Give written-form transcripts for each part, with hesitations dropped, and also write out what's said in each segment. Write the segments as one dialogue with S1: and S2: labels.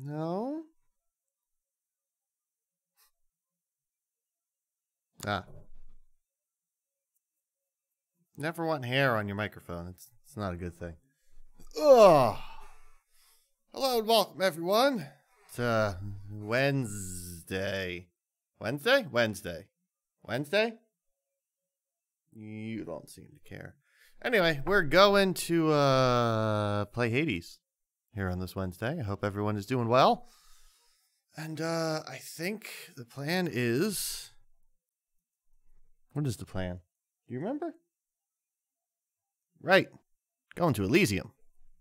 S1: No. Ah. Never want hair on your microphone. It's not a good thing. Ugh. Hello and welcome, everyone. It's Wednesday. Wednesday? Wednesday. Wednesday? You don't seem to care. Anyway, we're going to play Hades here on this Wednesday. I hope everyone is doing well. And I think the plan is... What is the plan? Do you remember? Right. Going to Elysium.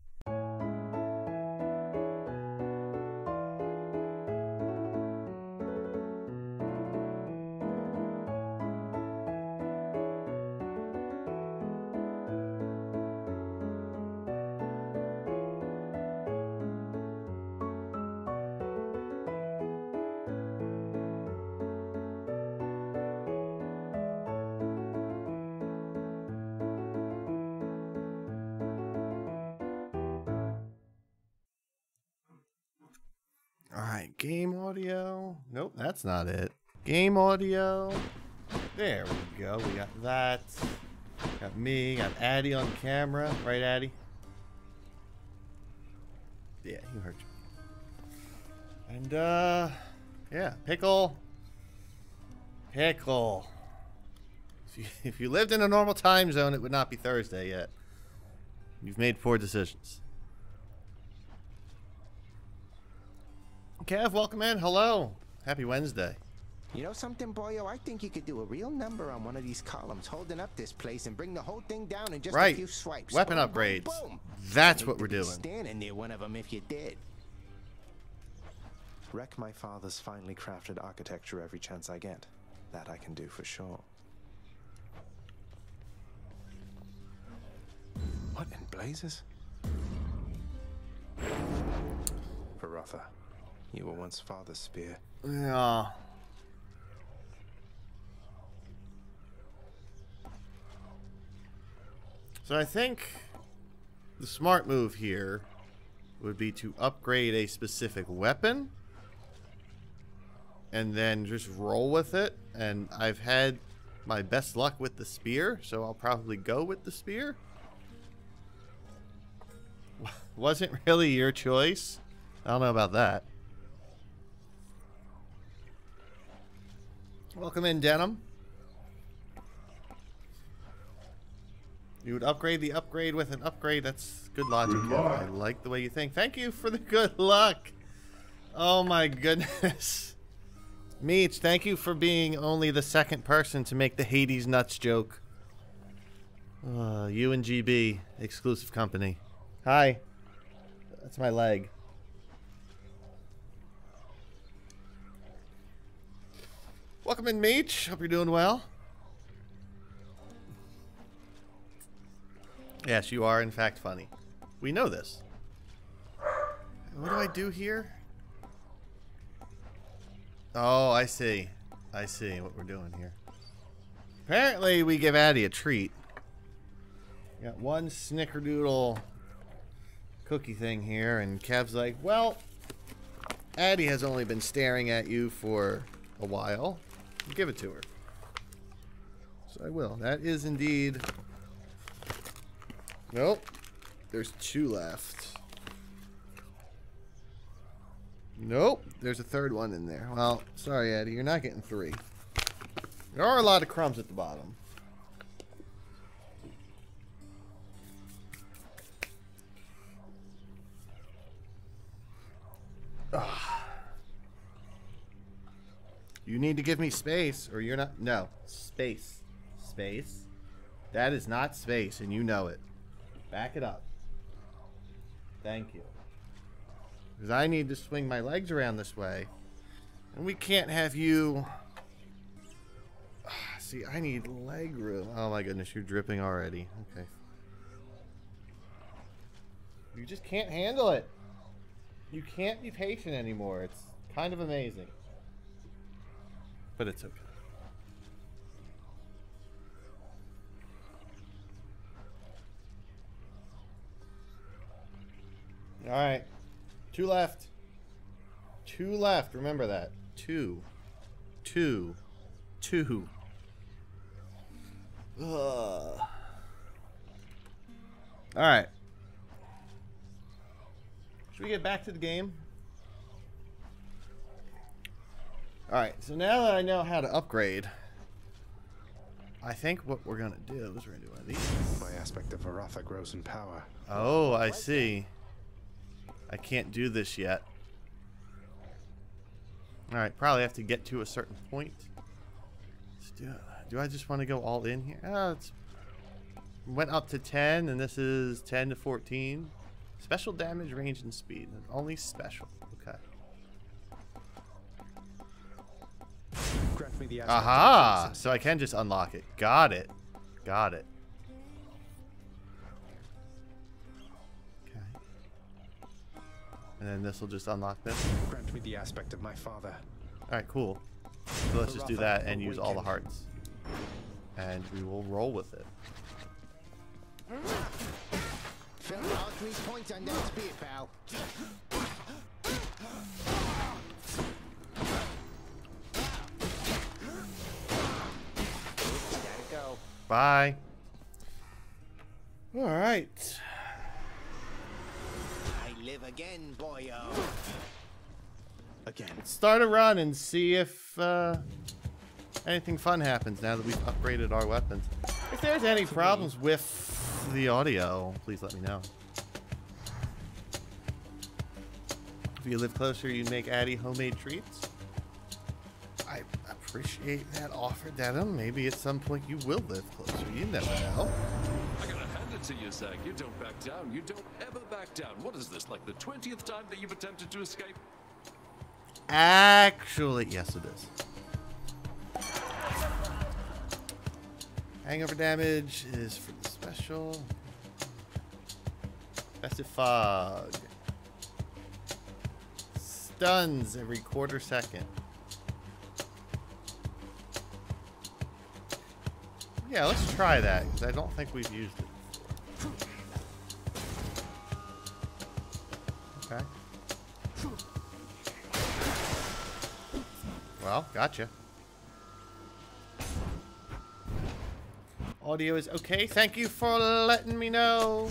S1: Alright, game audio. Nope, that's not it. Game audio. There we go. We got that. Got me. Got Addy on camera. Right, Addy? Yeah, you heard you. And, yeah, Pickle. Pickle. If you lived in a normal time zone, it would not be Thursday yet. You've made poor decisions. Kev, welcome in. Hello. Happy Wednesday.
S2: You know something, boyo? I think you could do a real number on one of these columns, holding up this place and bring the whole thing down in just a few swipes.
S1: Weapon
S2: boom,
S1: upgrades.
S2: Boom, boom.
S1: That's what we're doing.
S2: Standing near one of them if you did.
S3: Wreck my father's finely crafted architecture every chance I get. That I can do for sure. What in blazes? Barotha, you were once father's spear.
S1: Yeah. So I think the smart move here would be to upgrade a specific weapon and then just roll with it. And I've had my best luck with the spear, so I'll probably go with the spear. Wasn't really your choice. I don't know about that. Welcome in, Denim. You would upgrade the upgrade with an upgrade. That's good logic. I like the way you think. Thank you for the good luck. Oh my goodness. Meech, thank you for being only the second person to make the Hades nuts joke. You and GB, exclusive company. Hi. That's my leg. Welcome in, Meech. Hope you're doing well. Yes, you are in fact funny. We know this. What do I do here? Oh, I see. I see what we're doing here. Apparently, we give Addy a treat. We got one snickerdoodle cookie thing here, and Kev's like, well, Addy has only been staring at you for a while. Give it to her. So I will. That is indeed... Nope. There's two left. Nope. There's a third one in there. Well, sorry, Addy. You're not getting three. There are a lot of crumbs at the bottom. Ugh. You need to give me space, or you're not... No. Space. Space. That is not space, and you know it. Back it up. Thank you. Because I need to swing my legs around this way. And we can't have you... See, I need leg room. Oh my goodness, you're dripping already. Okay. You just can't handle it. You can't be patient anymore. It's kind of amazing. But it's okay. Alright. Two left. 2 left. Remember that. 2. 2. 2. Alright. Should we get back to the game? Alright, so now that I know how to upgrade, I think what we're going to do is we're going to do one of these.
S3: My aspect of Varatha grows in power.
S1: Oh, I see. I can't do this yet. Alright, probably have to get to a certain point. Let's do it. Do I just want to go all in here? Oh, it's went up to 10, and this is 10 to 14. Special damage, range, and speed. Only special. Okay.
S3: Grant me the
S1: Aha! So I can just unlock it. Got it. Got it. Okay. And then this will just unlock this.
S3: Grant me the aspect of my father.
S1: Alright, cool. So let's just do that and use all the hearts. And we will roll with it.
S2: Fill all 3 points on that speed, pal. Gotta go.
S1: Bye. Alright.
S2: I live again, boyo.
S3: Again.
S1: Let's start a run and see if anything fun happens now that we've upgraded our weapons. If there's any problems with the audio, please let me know. If you live closer, you make Addie homemade treats. I appreciate that offer, Dedham. Maybe at some point you will live closer. You never know.
S4: I gotta hand it to you, Zach. You don't back down. You don't ever back down. What is this, like the 20th time that you've attempted to escape?
S1: Actually, yes it is. Hangover damage is for the special. Festive Fog. Stuns every quarter second. Yeah, let's try that, because I don't think we've used it before. Okay. Well, gotcha. Audio is okay. Thank you for letting me know.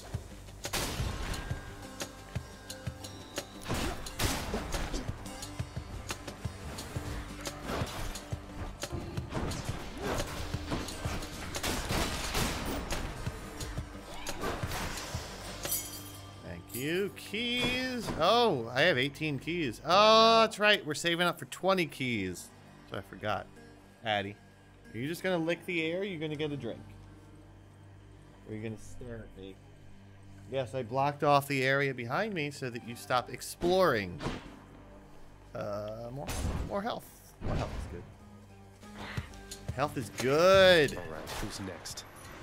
S1: Thank you. Keys. Oh, I have 18 keys. Oh, that's right. We're saving up for 20 keys. So I forgot. Addie. Are you just going to lick the air or are you going to get a drink? Or are you going to stare at me? Yes, I blocked off the area behind me so that you stop exploring. More health. More health is good. Health is good.
S3: All right, who's next?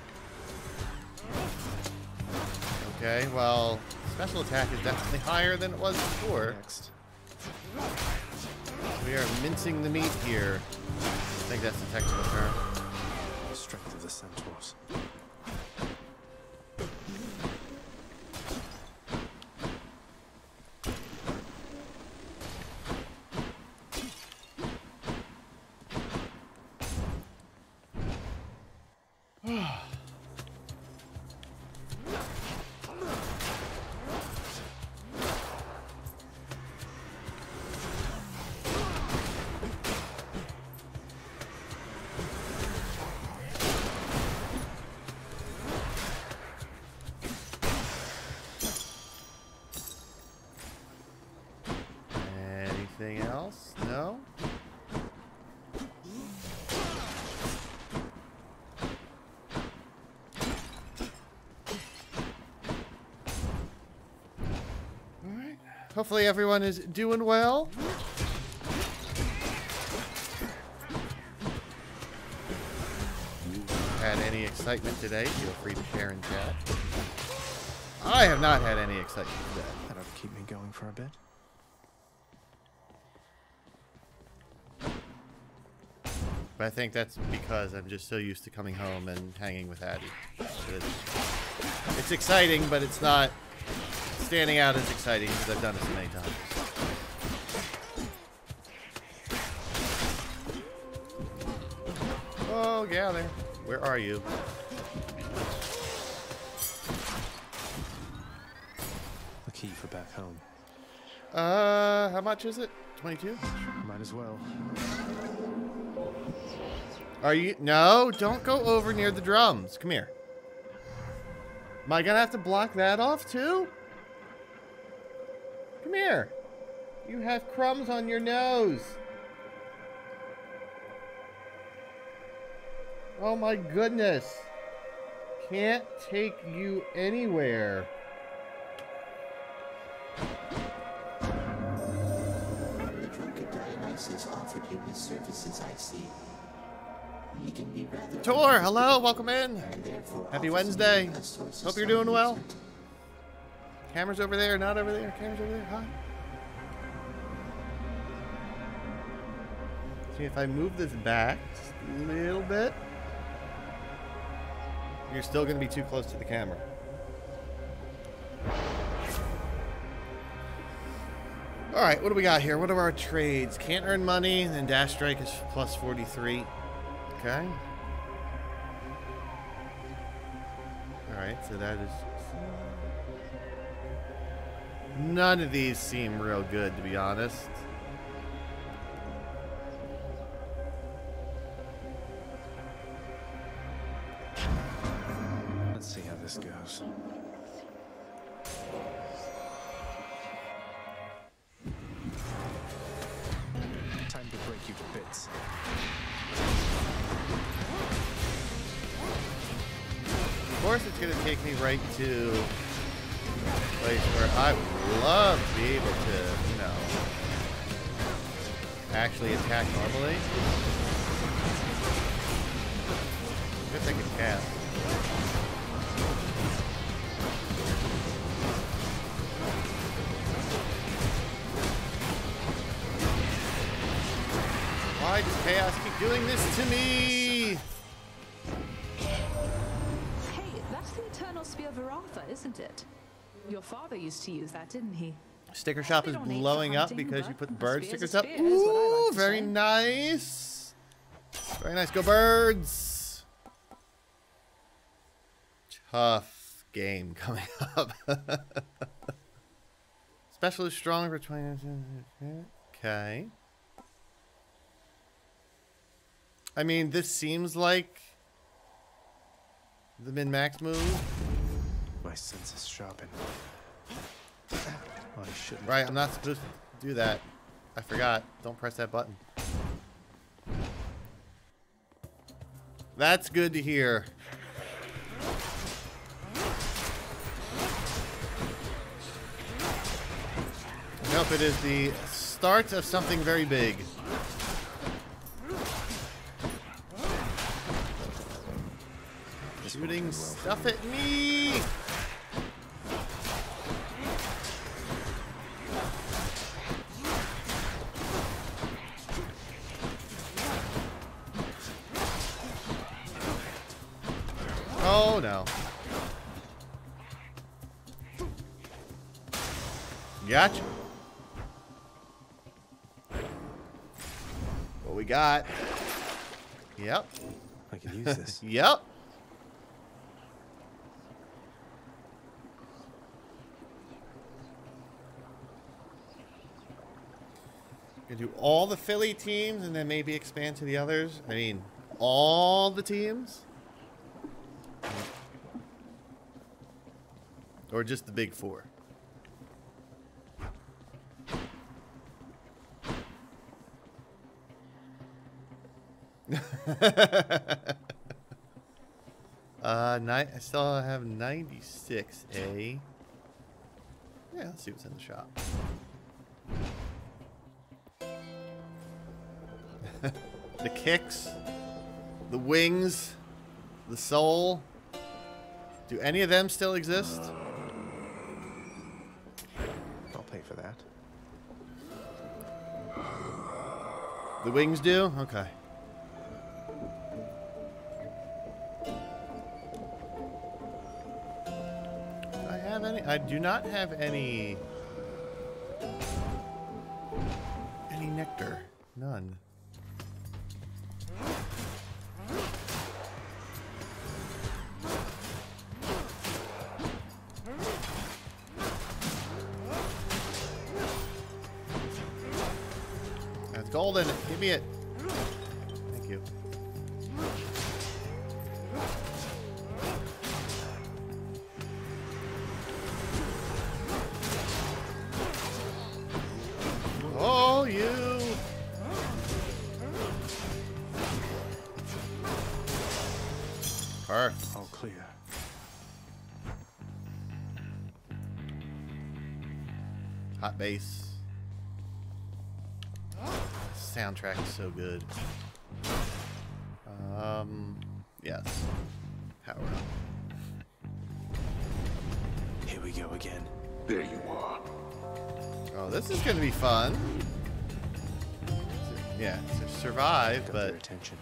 S1: Okay, well, special attack is definitely higher than it was before.
S3: Next.
S1: We are mincing the meat here. I think that's the technical term.
S3: The strength of the centaurs.
S1: Anything else? No? Alright. Hopefully everyone is doing well. Had any excitement today? Feel free to share in chat. I have not had any excitement today.
S3: That ought to keep me going for a bit.
S1: But I think that's because I'm just so used to coming home and hanging with Addie. It's exciting, but it's not standing out as exciting because I've done it so many times. Oh, gather. Where are you?
S3: A key for back home.
S1: How much is it? 22?
S3: Might as well.
S1: Are you? No, don't go over near the drums. Come here. Am I gonna have to block that off too? Come here. You have crumbs on your nose. Oh my goodness. Can't take you anywhere.
S5: Offered him his services, I see. He can be rather
S1: Tor, hello, welcome in. Happy Wednesday. Hope you're doing well. Camera's over there, not over there. Camera's over there. Hi. See, if I move this back just a little bit, you're still going to be too close to the camera. All right, what do we got here? What are our trades? Can't earn money, then dash strike is plus 43. Okay. All right, so that is... None of these seem real good, to be honest.
S3: Let's see how this goes. Time to break you to bits.
S1: Of course, it's going to take me right to a place where I would love to be able to, you know, actually attack normally. I guess I could cast. Why does Chaos keep doing this to me?
S6: Hey, that's the Eternal Spear Varatha, isn't it? Your father used to use that, didn't he?
S1: Sticker shop is
S6: They don't need
S1: blowing
S6: for
S1: up
S6: hunting,
S1: because you
S6: but
S1: put
S6: a
S1: bird
S6: spear's a
S1: stickers up.
S6: spear, is what I
S1: Ooh,
S6: like to
S1: very
S6: say.
S1: nice. Very nice. Go birds. Tough game coming up. Specialist strong for 20. Okay. I mean, this seems like the min-max move.
S3: My senses sharpen. I shouldn't.
S1: Right, I'm not supposed to do that. I forgot. Don't press that button. That's good to hear. I hope it is the start of something very big. Shooting stuff at me! Oh no. Gotcha. What we got? Yep.
S3: I can use this.
S1: Yep. Gonna do all the Philly teams and then maybe expand to the others. I mean, all the teams? Or just the big four? I still have 96A. Yeah, let's see what's in the shop. The kicks, the wings, the soul. Do any of them still exist?
S3: I'll pay for that.
S1: The wings do? Okay. Do I have any? I do not have any nectar. None. golden. Give me it. Thank you. Oh, you. Perfect.
S3: All clear.
S1: Hot bass. Soundtrack is so good. Yes. Power up.
S3: Here we go again.
S4: There you are.
S1: Oh, this is gonna be fun. Yeah, so survive,
S3: Got
S1: but
S3: their attention.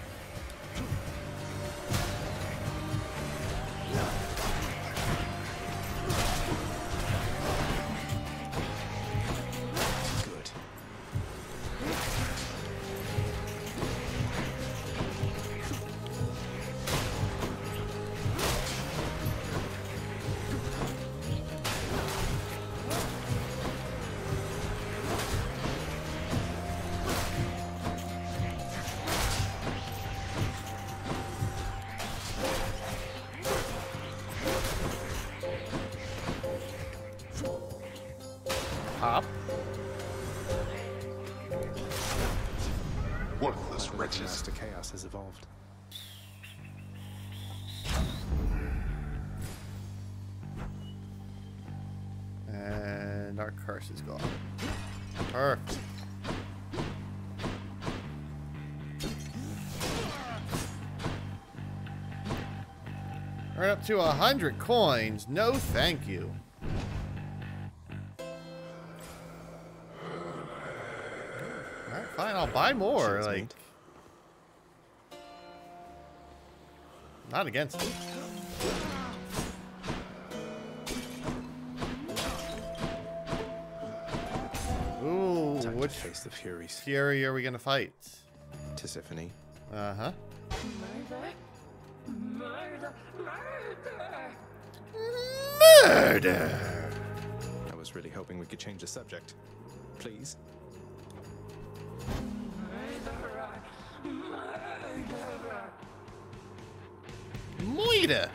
S3: Good.
S1: pop.
S4: Worthless
S3: My
S4: wretches.
S3: Master Chaos has evolved.
S1: And our curse is gone. Perfect. Earn up to 100 coins. No, thank you. Alright, fine. I'll buy more.
S3: Cheers,
S1: Like,
S3: mate.
S1: not against it. Ooh,
S3: Time to
S1: which
S3: face the Furies.
S1: Fury are we gonna fight?
S3: Tisiphone.
S1: Uh-huh. Murder!
S3: I was really hoping we could change the subject. Please?
S1: Moida!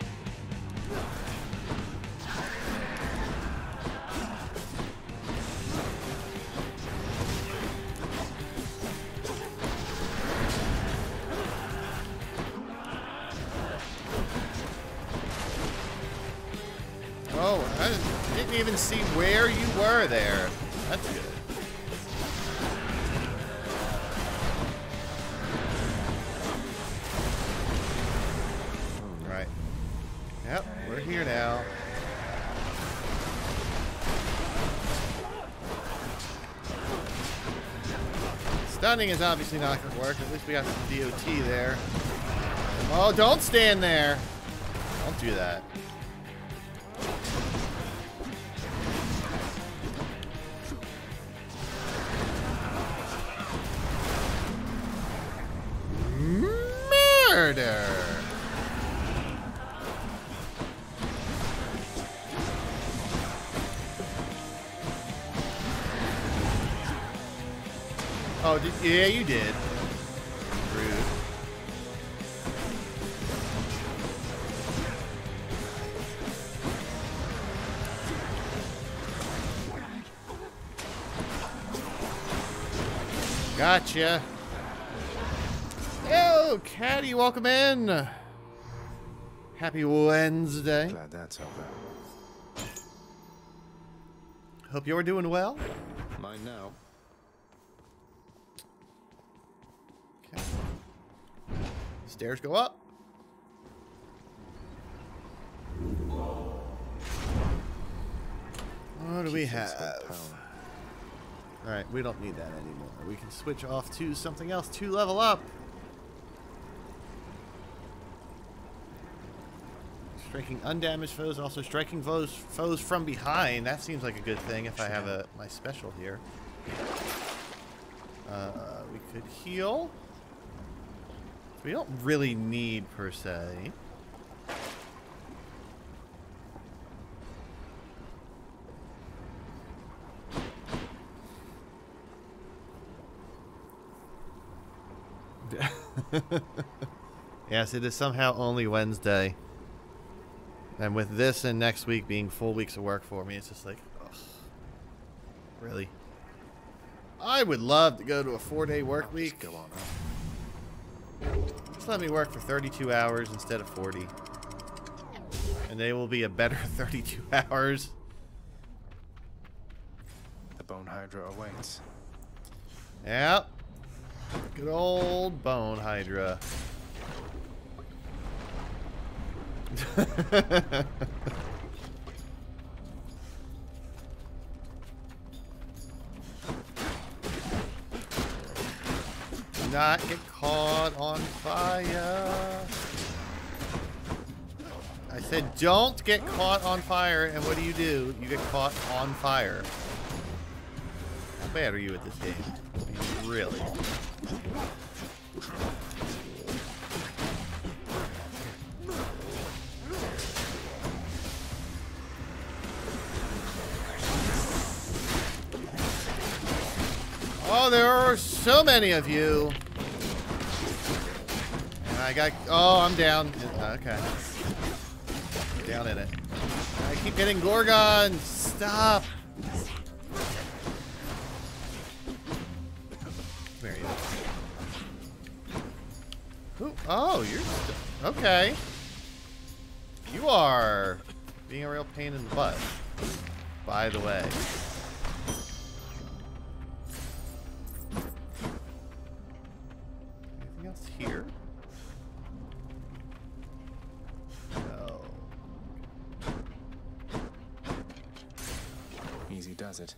S1: Oh, I didn't even see where you were there. That's good. Right. Yep, we're here now. Stunning is obviously not going to work. At least we got some DOT there. Oh, don't stand there. Don't do that. Murder! Oh, yeah, you did. Rude. Gotcha. Yo, Caddy, welcome in. Happy Wednesday.
S3: Glad that's over.
S1: Hope you're doing well.
S3: Mine now.
S1: Okay. Stairs go up. What do we
S3: Keep things
S1: have?
S3: on power.
S1: Alright, we don't need that anymore. We can switch off to something else to level up. Striking undamaged foes, also striking foes from behind. That seems like a good thing if I have my special here. We could heal. We don't really need per se. Yes, it is somehow only Wednesday. And with this and next week being full weeks of work for me, it's just like, ugh, really? I would love to go to a 4-day work week.
S3: Go on.
S1: Just let me work for 32 hours instead of 40. And they will be a better 32 hours.
S3: The Bone Hydra awaits.
S1: Yep. Good old Bone Hydra. Not get caught on fire. I said don't get caught on fire, and what do? You get caught on fire. How bad are you at this game? I mean, really? Oh, there are so many of you. And I got... Oh, I'm down. Okay. Down in it. I keep getting Gorgon. Stop. There you go. Ooh, oh, you're... Okay. You are being a real pain in the butt. By the way. Here? No.
S3: Easy does it.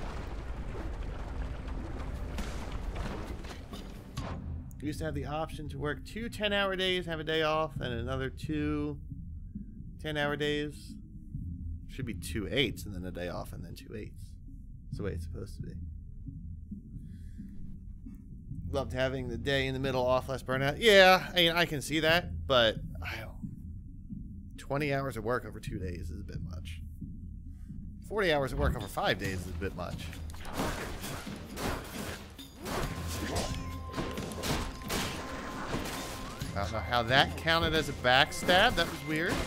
S1: We used to have the option to work 2 10-hour days, have a day off, and another 2 10-hour days. Should be 2 8s and then a day off and then 2 8s. That's the way it's supposed to be. Loved having the day in the middle off, less burnout. Yeah, I mean, I can see that, but 20 hours of work over 2 days is a bit much. 40 hours of work over 5 days is a bit much. I don't know how that counted as a backstab. That was weird.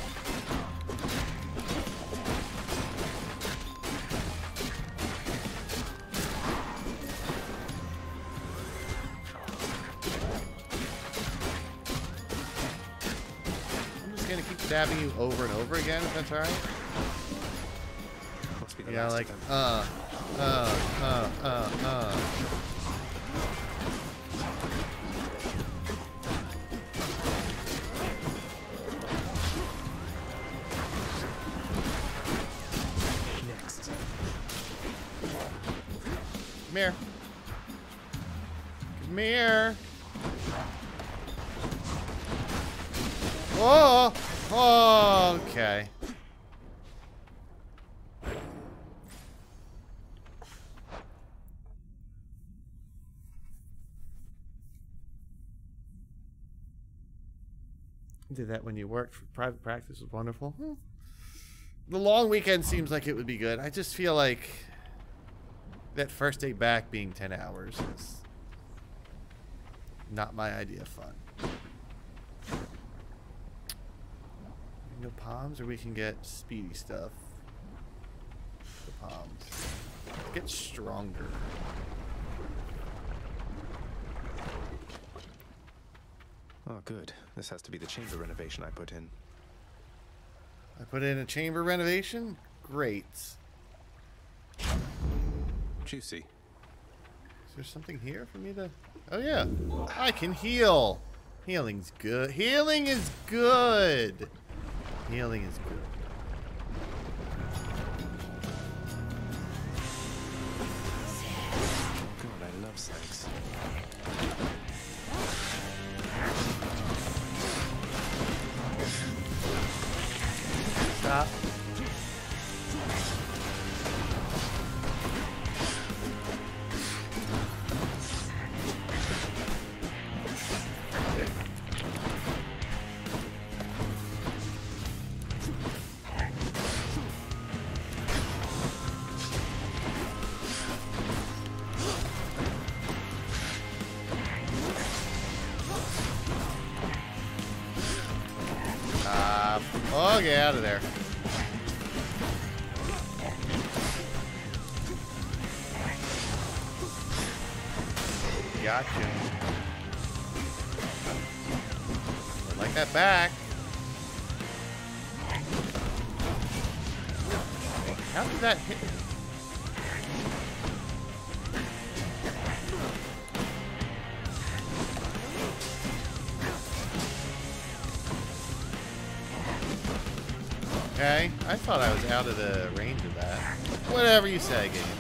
S1: Stabbing you over and over again, if that's alright. Yeah, like,
S3: Next.
S1: Come here. Come here. Oh! Oh, okay. Did that when you worked for private practice was wonderful. The long weekend seems like it would be good. I just feel like that first day back being 10 hours is not my idea of fun. No palms, or we can get speedy stuff. The palms. Get stronger.
S3: Oh, good. This has to be the chamber renovation I put in.
S1: I put in a chamber renovation? Great.
S3: Juicy.
S1: Is there something here for me to... Oh, yeah. I can heal. Healing's good. Healing is good. Healing is good.
S3: God, I love snakes.
S1: Stop. job. Oh, get out of there. Gotcha. I like that back. How did that hit me? Okay, I thought I was out of the range of that. Whatever you say, game.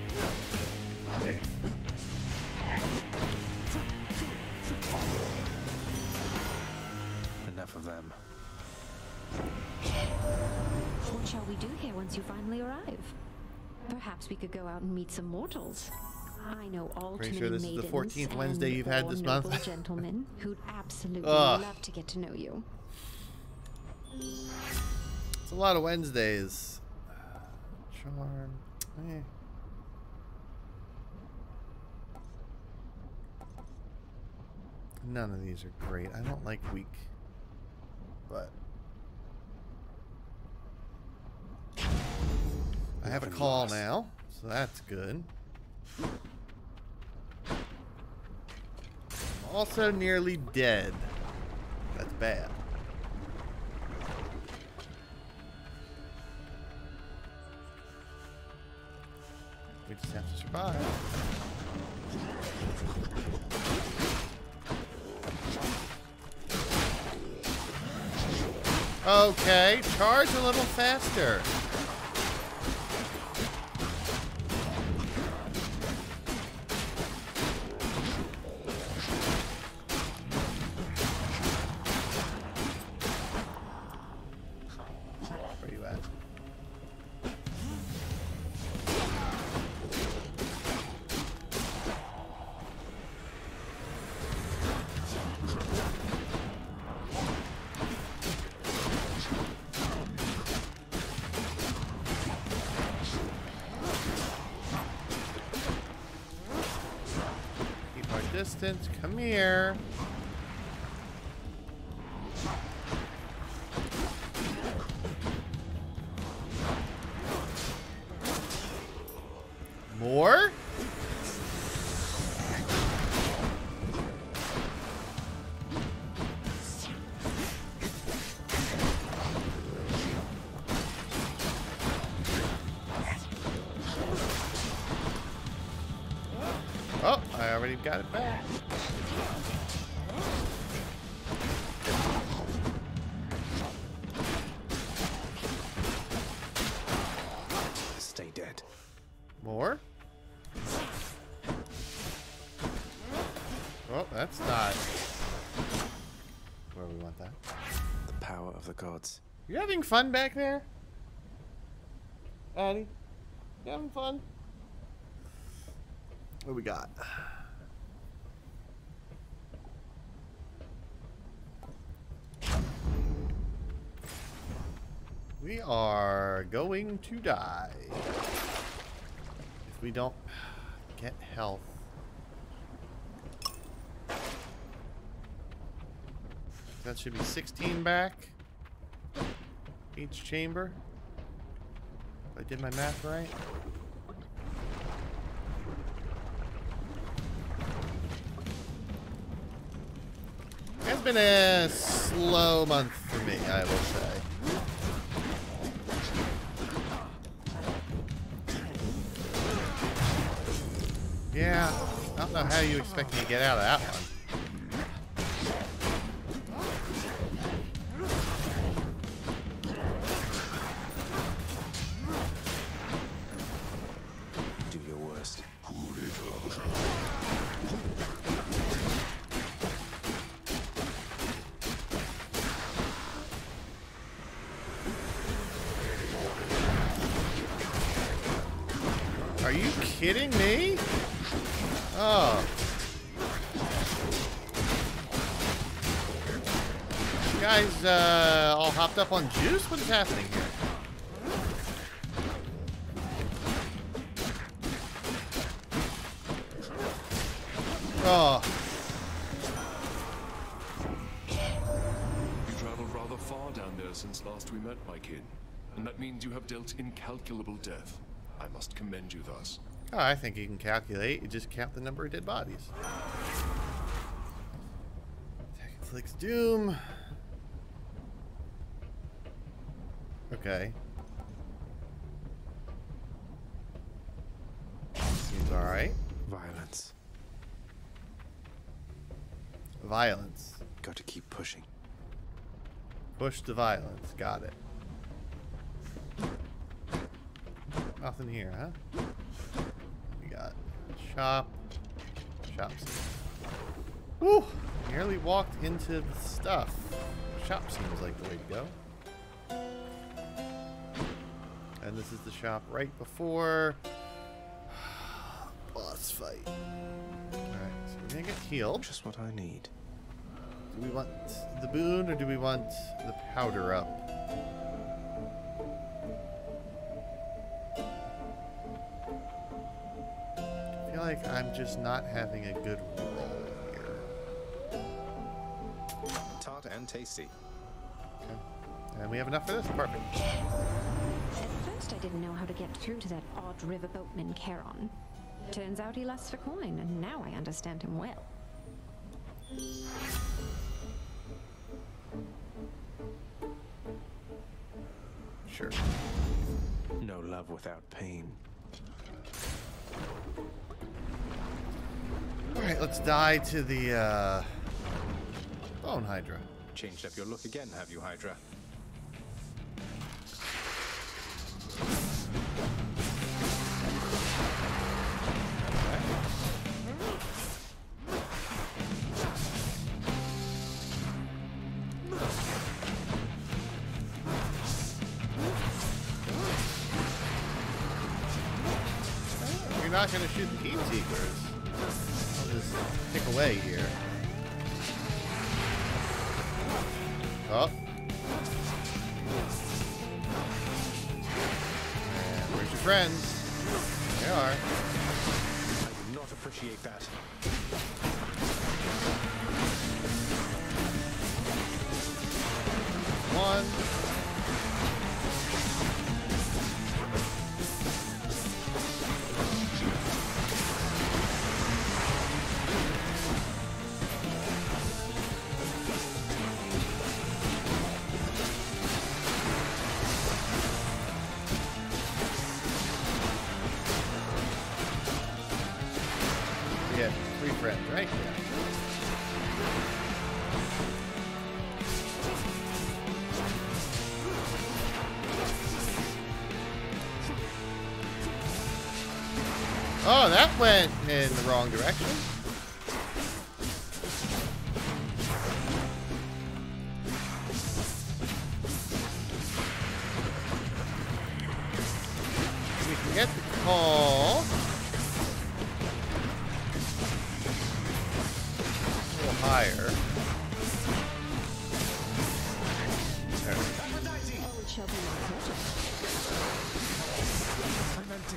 S3: Enough of them.
S7: What shall we do here once you finally arrive? Perhaps we could go out and meet some mortals. I know all
S1: Pretty
S7: too
S1: sure
S7: many
S1: this is the
S7: maidens
S1: 14th Wednesday you've had this month.
S7: noble gentlemen who'd absolutely
S1: Ugh.
S7: love to get to know you.
S1: It's a lot of Wednesdays. Charm. Eh. None of these are great. I don't like weak. But I have a call now, so that's good. Also nearly dead. That's bad. We just have to survive. Okay, charge a little faster. Where you at? Keep our distance. Come here. More? Oh, I already got it back.
S3: Stay dead.
S1: More? Oh, that's not where we want that.
S3: The power of the gods.
S1: You having fun back there? Addie? You having fun? What we got? We are going to die if we don't get health. That should be 16 back each chamber. If I did my math right. It's been a slow month for me, I will say. Yeah, I don't know how you expect me to get out of that one.
S3: Do your worst.
S1: Are you kidding me? Oh. You guys all hopped up on juice? What is happening here? Oh.
S4: You traveled rather far down there, years since last we met, my kin. And that means you have dealt incalculable death. I must commend you thus.
S1: Oh, I think you can calculate. You just count the number of dead bodies. Clicks Doom. Okay. Seems alright.
S3: Violence.
S1: Violence.
S3: Got to keep pushing.
S1: Push the violence. Got it. Nothing here, huh? We got shop. Shop. Woo! Nearly walked into the stuff. Shop seems like the way to go. And this is the shop right before boss fight. Alright, so we're gonna get healed.
S3: Just what I need.
S1: Do we want the boon or do we want the powder up? I feel like I'm just not having a good roll here.
S3: Tart and tasty.
S1: Okay. And we have enough for this. Perfect.
S7: At first I didn't know how to get through to that odd riverboatman Charon. Turns out he lusts for coin, and now I understand him well.
S1: Sure.
S3: No love without pain.
S1: Alright, let's die to the bone hydra.
S3: Changed up your look again, have you, Hydra?
S1: You're not going to shoot the heat seekers. I'll just pick away here. Oh. And where's your friends? They are.
S3: I did not appreciate that.
S1: One. We have 3 friends, right? Yeah. Oh, that went in the wrong direction. We can get the call. A little higher. There we go.
S7: Oh, it shall be my pleasure.
S3: I'm empty.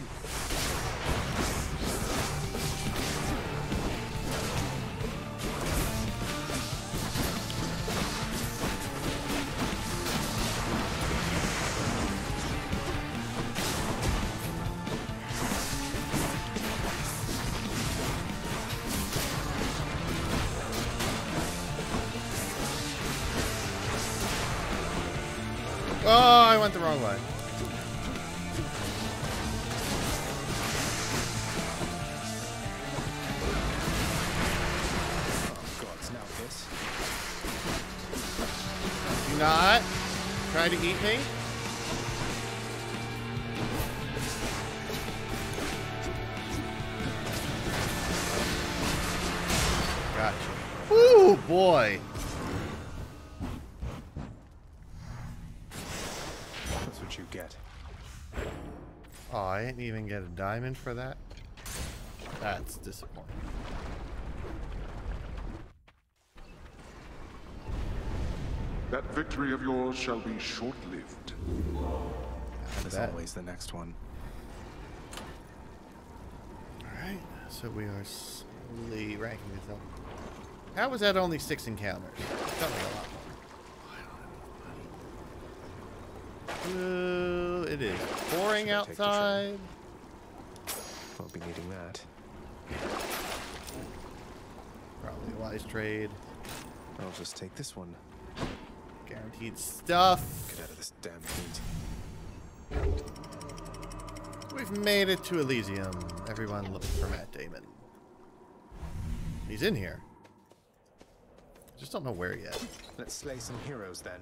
S1: Oh, I went the wrong way.
S3: Oh, gods, now this.
S1: Do not try to eat me. Gotcha. Ooh, boy.
S3: That's what you get.
S1: Oh, I didn't even get a diamond for that. That's disappointing.
S8: That victory of yours shall be short-lived.
S3: As
S1: bet.
S3: always, the next one.
S1: Alright, so we are slowly ranking this up. How was that only 6 encounters? Tell me a lot more. Ooh, it is pouring outside.
S3: Won't be needing that.
S1: Probably a wise trade.
S3: I'll just take this one.
S1: Guaranteed stuff.
S3: Get out of this damn heat.
S1: We've made it to Elysium. Everyone looking for Matt Damon. He's in here. Just don't know where yet.
S3: Let's slay some heroes then.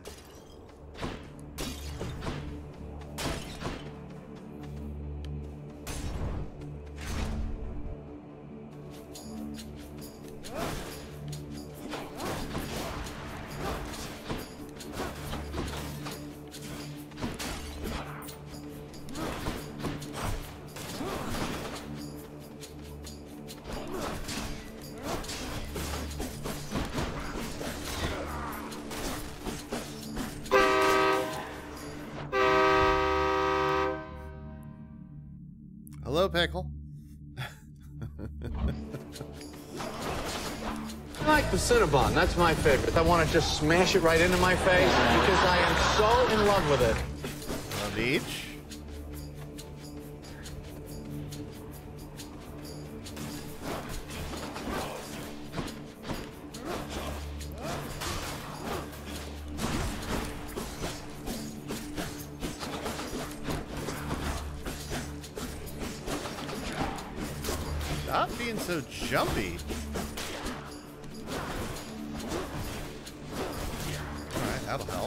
S1: Hello, Pickle.
S9: I like the Cinnabon. That's my favorite. I want to just smash it right into my face because I am so in love with it.
S1: Love each. Stop being so jumpy. Alright, that'll help.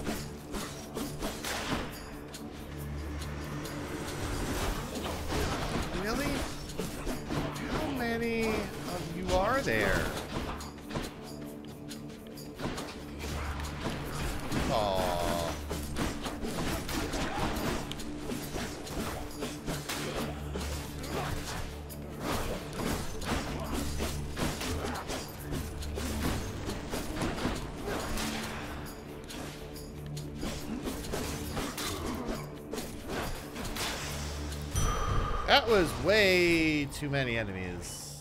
S1: Really? How many of you are there? Aww. That was way too many enemies.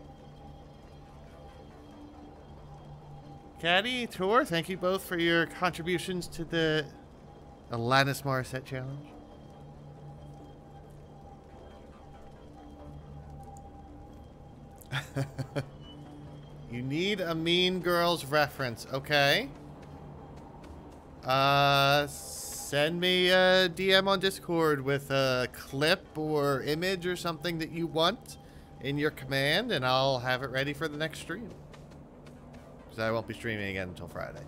S1: Caddy, Tor, thank you both for your contributions to the Alanis Morissette challenge. You need a Mean Girls reference. Okay. Send me a DM on Discord with a clip or image or something that you want in your command, and I'll have it ready for the next stream. Because I won't be streaming again until Friday.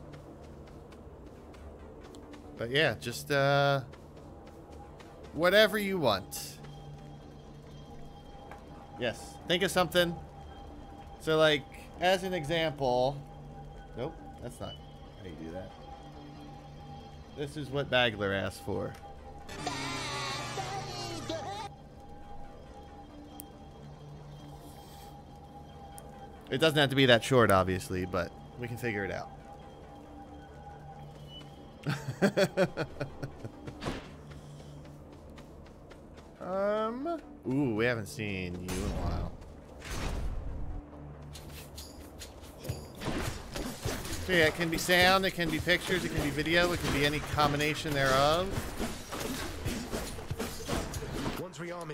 S1: But yeah, just whatever you want. Yes, think of something. So like, as an example, nope, that's not how you do that. This is what Bagler asked for. It doesn't have to be that short, obviously, but we can figure it out. Ooh, we haven't seen you in a while. So yeah, it can be sound, it can be pictures, it can be video, it can be any combination thereof.
S3: One's rearming.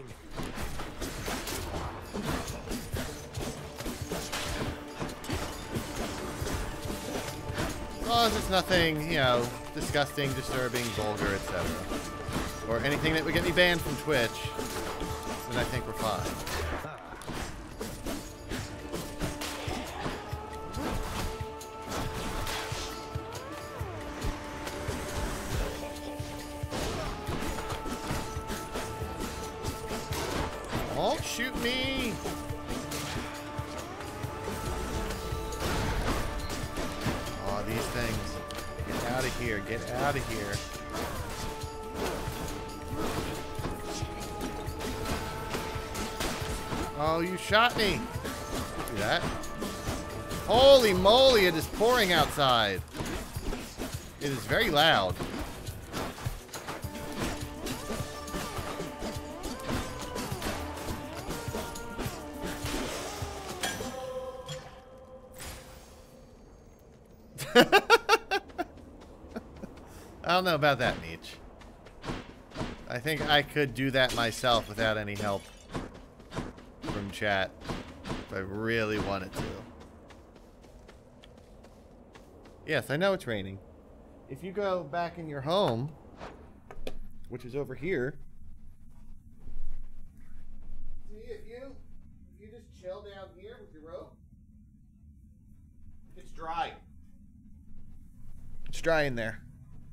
S1: As long as it's nothing, you know, disgusting, disturbing, vulgar, etc. Or anything that would get me banned from Twitch, then I think we're fine. Don't shoot me! Oh, these things. Get out of here. Get out of here. Oh, you shot me. See that? Holy moly, it is pouring outside. It is very loud. I don't know about that, Meech. I think I could do that myself without any help from chat if I really wanted to. Yes, I know it's raining. If you go back in your home, which is over here, see if you just chill down here with your rope, it's dry. It's dry in there.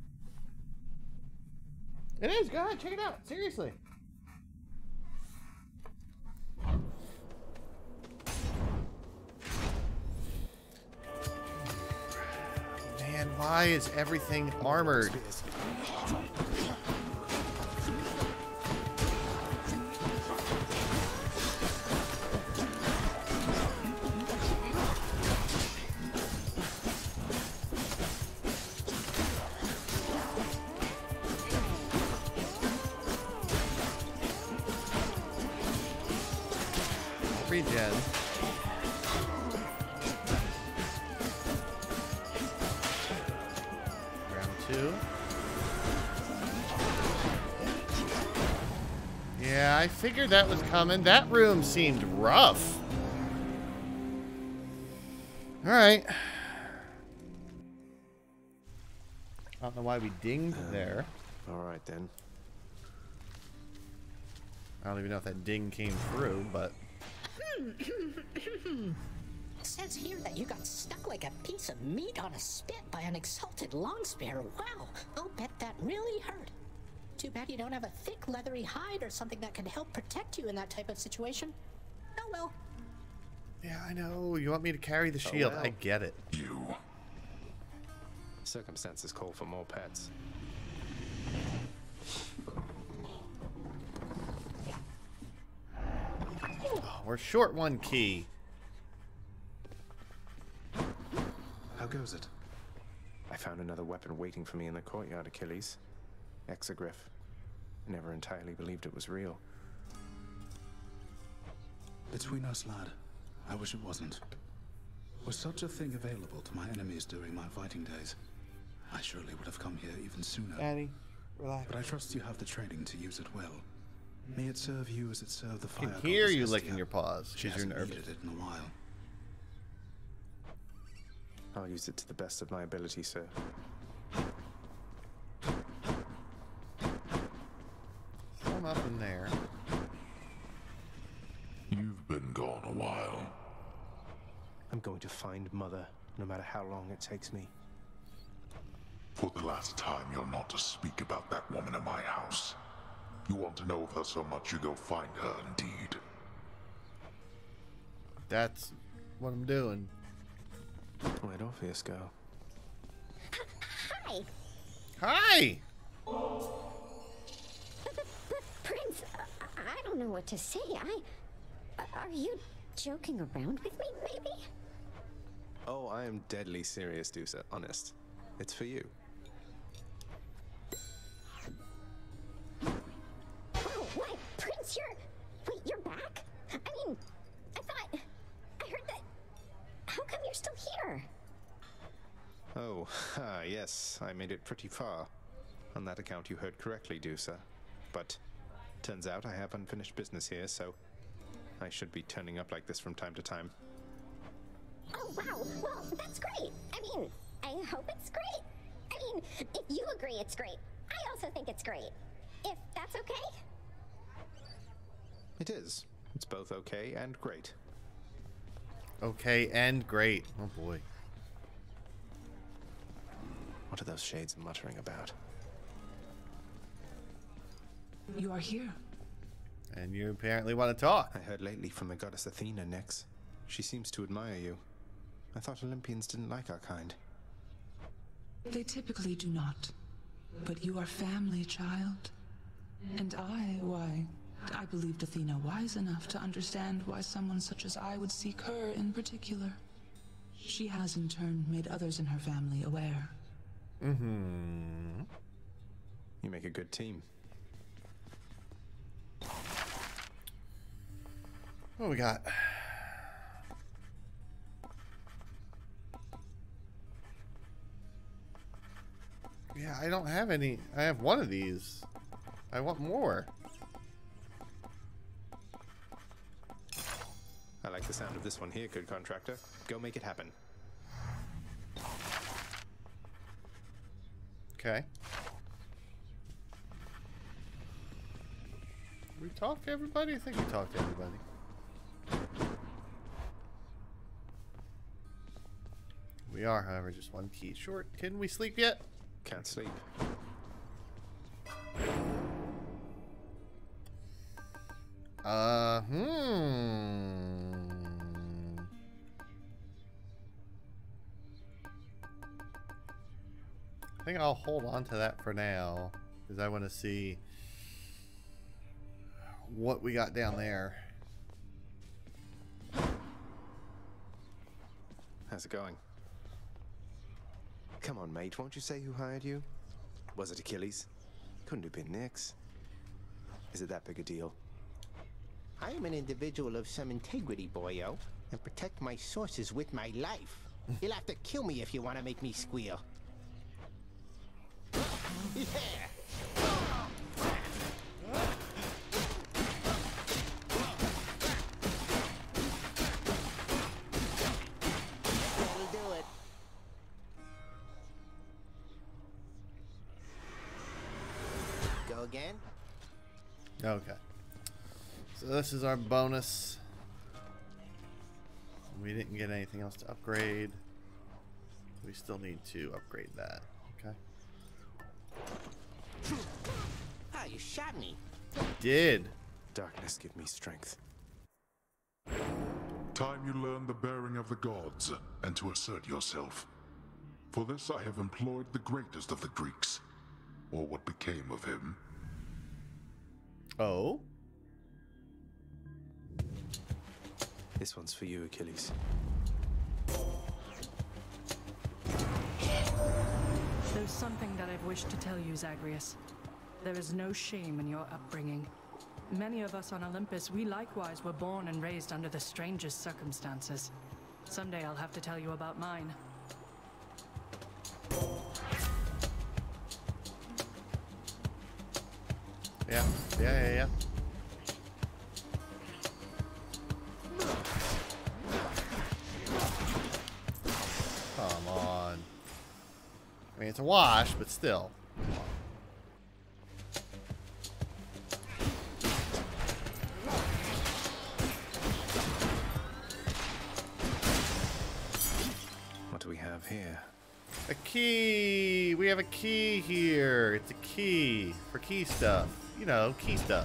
S1: It is. Go ahead, check it out. Seriously. Man, why is everything armored? Regen. Round 2. Yeah, I figured that was coming. That room seemed rough. Alright. I don't know why we dinged there.
S3: Alright then.
S1: I don't even know if that ding came through, but...
S10: It says here that you got stuck like a piece of meat on a spit by an exalted long spear. Wow, I'll bet that really hurt. Too bad you don't have a thick leathery hide or something that can help protect you in that type of situation. Oh well.
S1: Yeah, I know. You want me to carry the shield.
S3: well.
S1: I get it.
S8: You.
S3: Circumstances call for more pets.
S1: Oh, we're short one key.
S3: How goes it? I found another weapon waiting for me in the courtyard, Achilles. Exogryph. Never entirely believed it was real.
S11: Between us, lad, I wish it wasn't. Was such a thing available to my enemies during my fighting days, I surely would have come here even sooner.
S1: Annie, relax.
S11: But I trust you have the training to use it well. May it serve you as it served the fire.
S1: I can hear you
S11: goddess
S1: licking
S11: Hestia.
S1: your paws
S11: She
S1: because you're
S11: hasn't
S1: nervous.
S11: needed it in a while.
S3: I'll use it to the best of my ability, sir.
S1: Some up in there.
S8: You've been gone a while.
S3: I'm going to find Mother, no matter how long it takes me.
S8: For the last time, you're not to speak about that woman in my house. You want to know of her so much, you go find her indeed.
S1: That's what I'm doing.
S3: Where'd Orpheus go?
S7: Hi!
S1: Hi!
S7: Prince, I don't know what to say. Are you joking around with me, maybe?
S3: Oh, I am deadly serious, Dusa. Honest. It's for you.
S7: Oh, what? Prince, you're back? I mean, I heard that... How come you're still here?
S3: Oh, yes, I made it pretty far. On that account, you heard correctly, Dusa. But turns out I have unfinished business here, so I should be turning up like this from time to time.
S7: Oh, wow. Well, that's great. I mean, I hope it's great. I mean, if you agree it's great, I also think it's great. If that's okay?
S3: It is. It's both okay and great.
S1: Okay, and great. Oh boy.
S3: What are those shades muttering about?
S6: You are here.
S1: And you apparently want to talk.
S3: I heard lately from the goddess Athena, Nyx. She seems to admire you. I thought Olympians didn't like our kind.
S6: They typically do not. But you are family, child. And why, I believed Athena wise enough to understand why someone such as I would seek her in particular. She has in turn made others in her family aware.
S1: Mm-hmm.
S3: You make a good team.
S1: What we got? Yeah, I don't have any. I have one of these. I want more.
S3: I like the sound of this one here, good contractor. Go make it happen.
S1: Okay. We talked to everybody? I think we talked to everybody. We are, however, just one key short. Can we sleep yet?
S3: Can't sleep.
S1: I think I'll hold on to that for now, because I want to see what we got down there.
S3: How's it going? Come on, mate, won't you say who hired you? Was it Achilles? Couldn't have been Nyx. Is it that big a deal?
S2: I am an individual of some integrity, boyo, and protect my sources with my life. You'll have to kill me if you want to make me squeal. Yeah! That'll do it. Go again?
S1: Okay. So this is our bonus. We didn't get anything else to upgrade. We still need to upgrade that. Okay.
S2: Ah, you shot me.
S1: Did.
S3: Darkness, give me strength.
S8: Time you learn the bearing of the gods, and to assert yourself. For this I have employed the greatest of the Greeks, or what became of him.
S1: Oh?
S3: This one's for you, Achilles.
S12: There's something that I've wished to tell you, Zagreus. There is no shame in your upbringing. Many of us on Olympus, we likewise were born and raised under the strangest circumstances. Someday I'll have to tell you about mine.
S1: Yeah. Come on. I mean, it's a wash, but still.
S3: What do we have here?
S1: A key! We have a key here. It's a key for key stuff. You know, key stuff.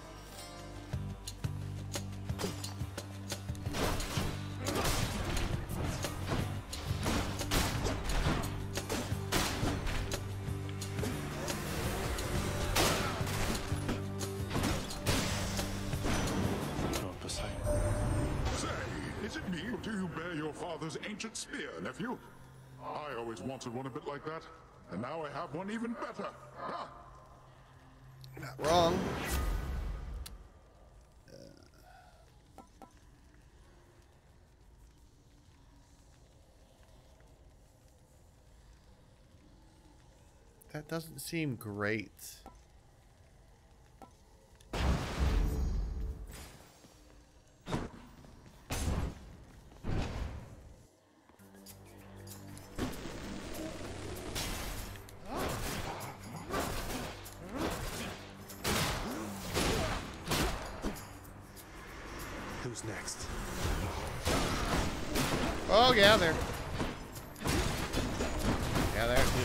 S8: Say, is it me or do you bear your father's ancient spear, nephew? I always wanted one a bit like that, and now I have one even better. Huh?
S1: Not wrong. That doesn't seem great.
S3: Who's next?
S1: Oh, yeah, there. Yeah, there too.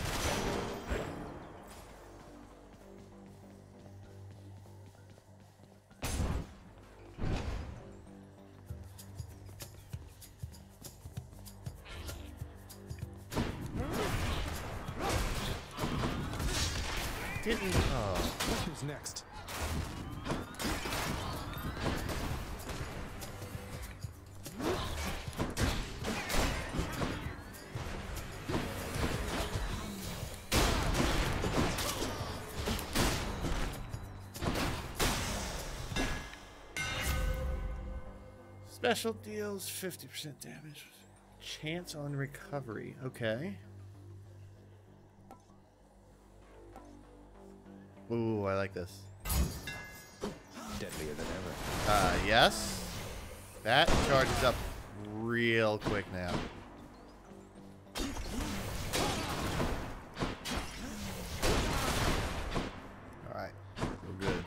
S1: Didn't. Oh.
S3: Who's next?
S1: Special deals 50% damage. Chance on recovery. Okay. Ooh, I like this.
S3: Deadlier than ever.
S1: Yes. That charges up real quick now. Alright, we're good.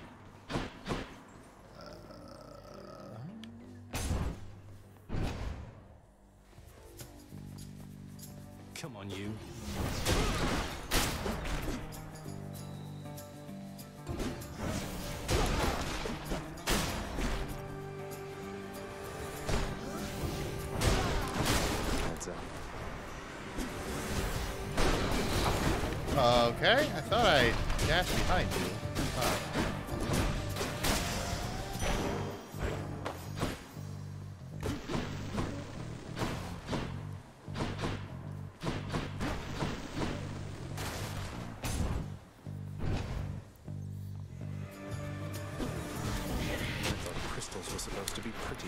S3: Come on, you.
S1: Okay, I thought I dashed behind you.
S3: I thought crystals were supposed to be pretty.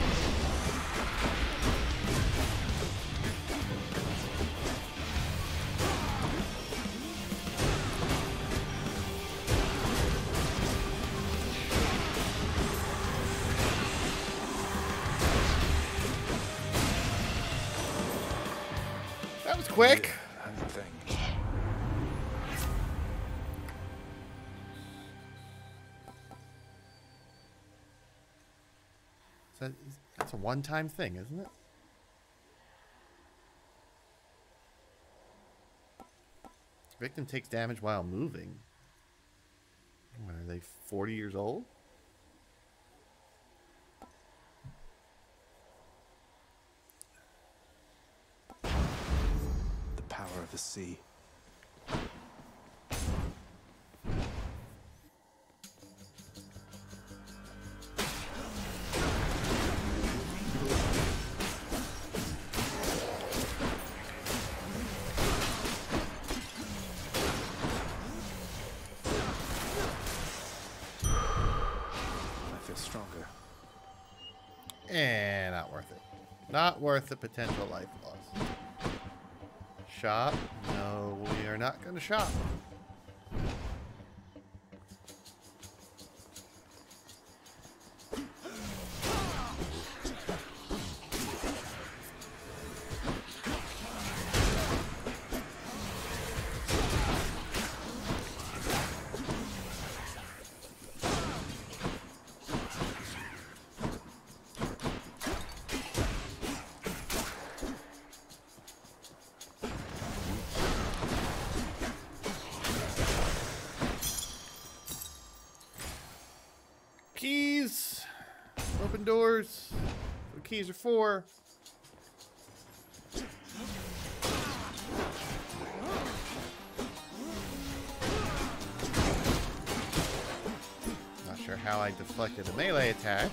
S1: That was quick. That's a one-time thing, isn't it? Victim takes damage while moving. What, are they 40 years old?
S3: The power of the sea. Stronger.
S1: And not worth it. Not worth the potential life loss. Shop? No, we are not going to shop. Keys. Open doors. The keys are for. Not sure how I deflected a melee attack.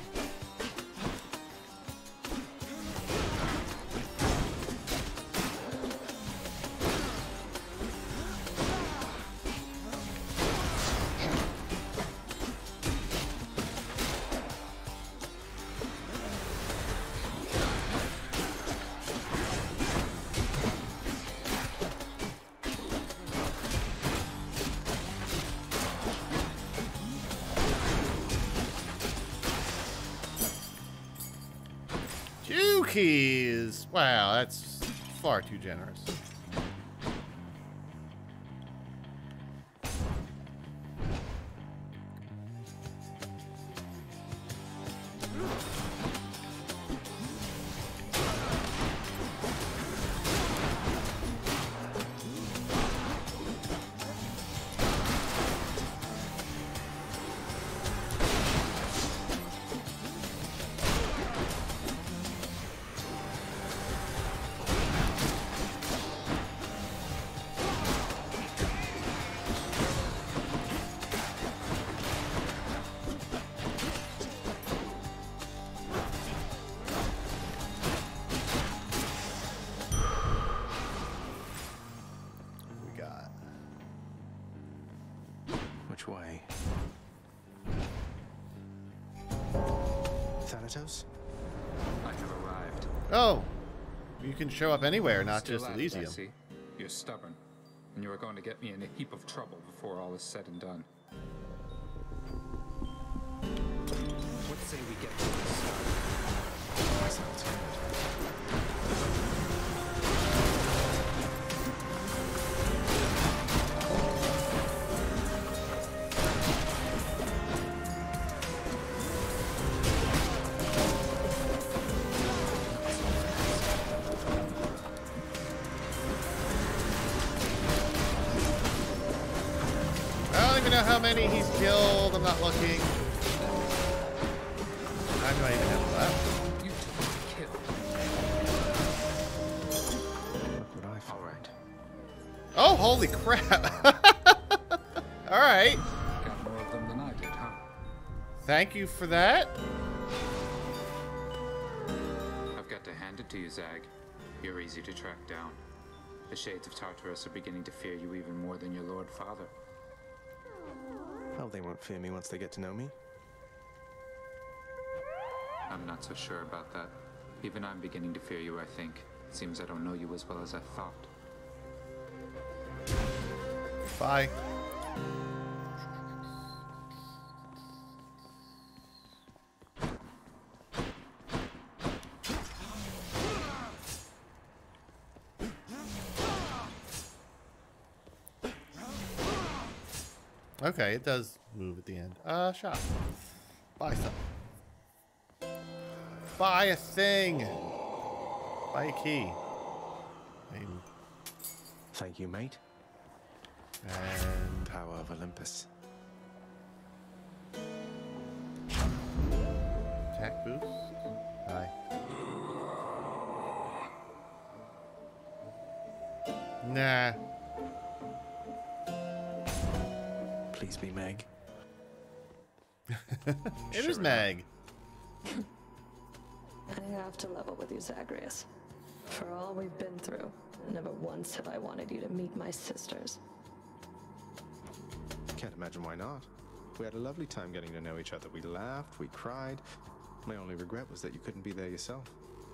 S1: Keys. Wow, that's far too generous.
S3: Which way? Thanatos?
S13: I have arrived.
S1: Oh, you can show up anywhere, not
S13: Still
S1: just
S13: at it,
S1: Elysium.
S13: I see. You're stubborn, and you are going to get me in a heap of trouble before all is said and done. say we get to the start.
S3: That sounds good.
S1: I don't even know how many he's killed. I'm not looking. I do I even have left?
S13: You took kill.
S3: Look what I found.
S13: All right.
S1: Oh, holy crap. All right.
S13: Got more of them than I did, huh?
S1: Thank you for that.
S13: I've got to hand it to you, Zag. You're easy to track down. The Shades of Tartarus are beginning to fear you even more than your Lord Father.
S3: Oh, they won't fear me once they get to know me.
S13: I'm not so sure about that. Even I'm beginning to fear you, I think. Seems I don't know you as well as I thought.
S1: Bye. Okay, it does move at the end. Shop. Buy something. Buy a thing. Buy a key.
S3: Thank you, mate.
S1: And
S3: Power of Olympus.
S1: attack boost. Bye. Nah.
S3: Please be Meg.
S1: It is Meg.
S14: I have to level with you, Zagreus. For all we've been through, never once have I wanted you to meet my sisters.
S3: Can't imagine why not. We had a lovely time getting to know each other. We laughed, we cried. My only regret was that you couldn't be there yourself.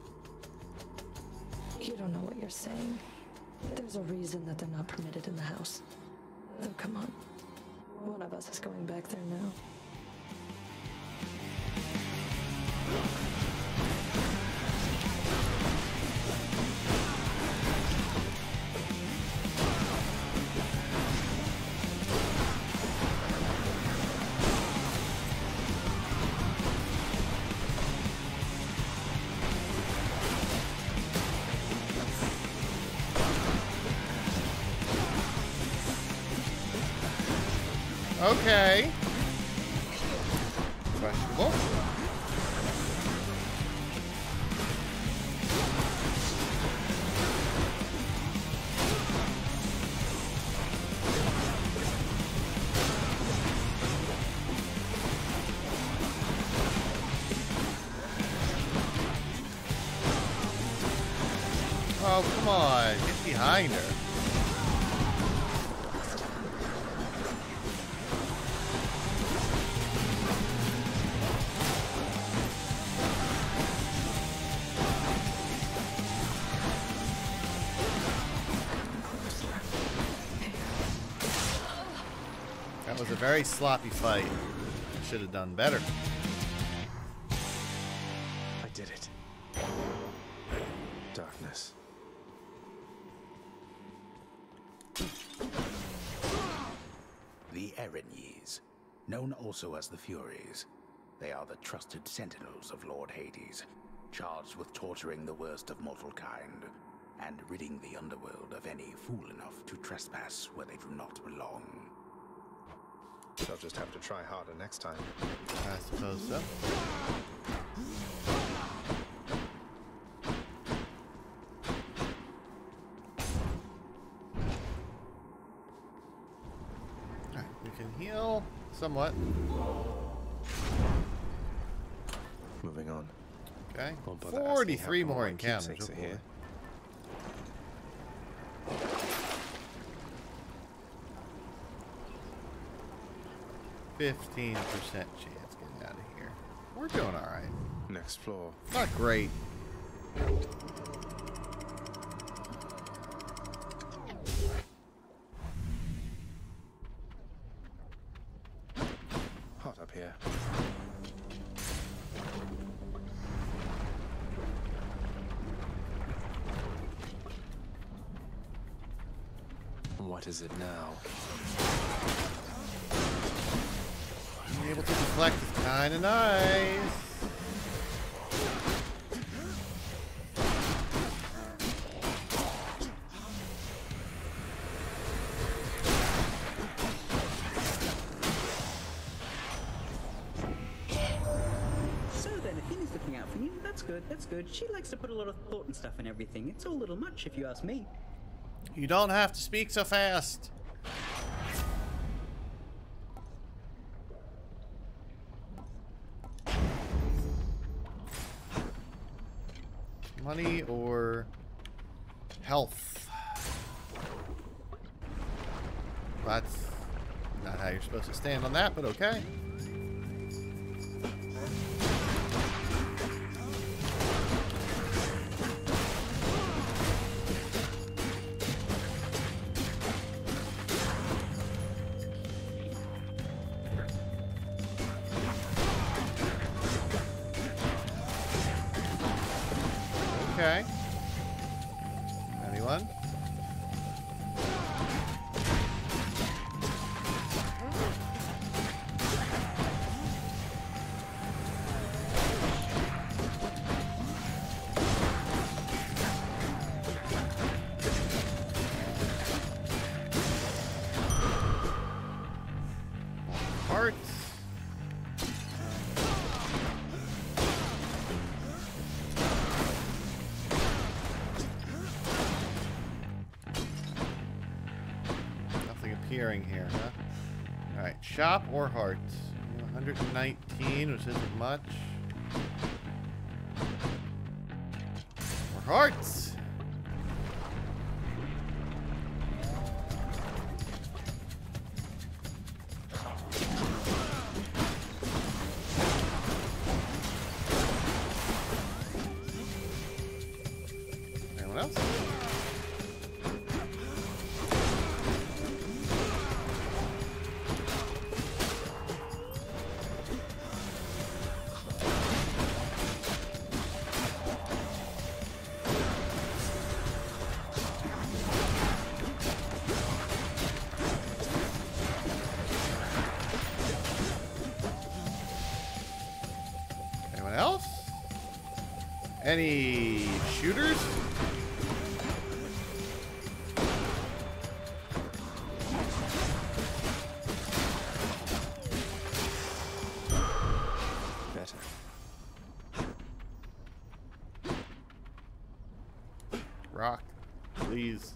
S14: You don't know what you're saying. There's a reason that they're not permitted in the house. Oh, come on. One of us is going back there now.
S1: Okay. Questionable. Oh, come on. Get behind her. That was a very sloppy fight. I should have done better.
S3: I did it. Darkness.
S15: The Erinyes, known also as the Furies. They are the trusted sentinels of Lord Hades, charged with torturing the worst of mortal kind, and ridding the underworld of any fool enough to trespass where they do not belong.
S3: They'll just have to try harder next time.
S1: I suppose so. Alright, we can heal somewhat.
S3: Moving on.
S1: Okay.
S3: Won't bother asking
S1: 43
S3: how
S1: more
S3: my
S1: encounters.
S3: keepsakes
S1: Oh,
S3: are
S1: boy.
S3: here.
S1: 15% chance getting out of here. We're doing alright.
S3: Next floor.
S1: Not great.
S3: Hot up here.
S16: What is it now?
S1: Being able to deflect is kind of nice.
S17: So then, Athena's looking out for you. That's good, that's good. She likes to put a lot of thought and stuff in everything. It's all a little much, if you ask me.
S1: You don't have to speak so fast. Money or health? That's not how you're supposed to stand on that, but okay. Okay. Anyone? Hearts. Nothing appearing here, huh? Alright, shop or hearts? 119, which isn't much. Or hearts! Anyone else? Anyone else? Any shooters?
S16: Better.
S1: Rock, please.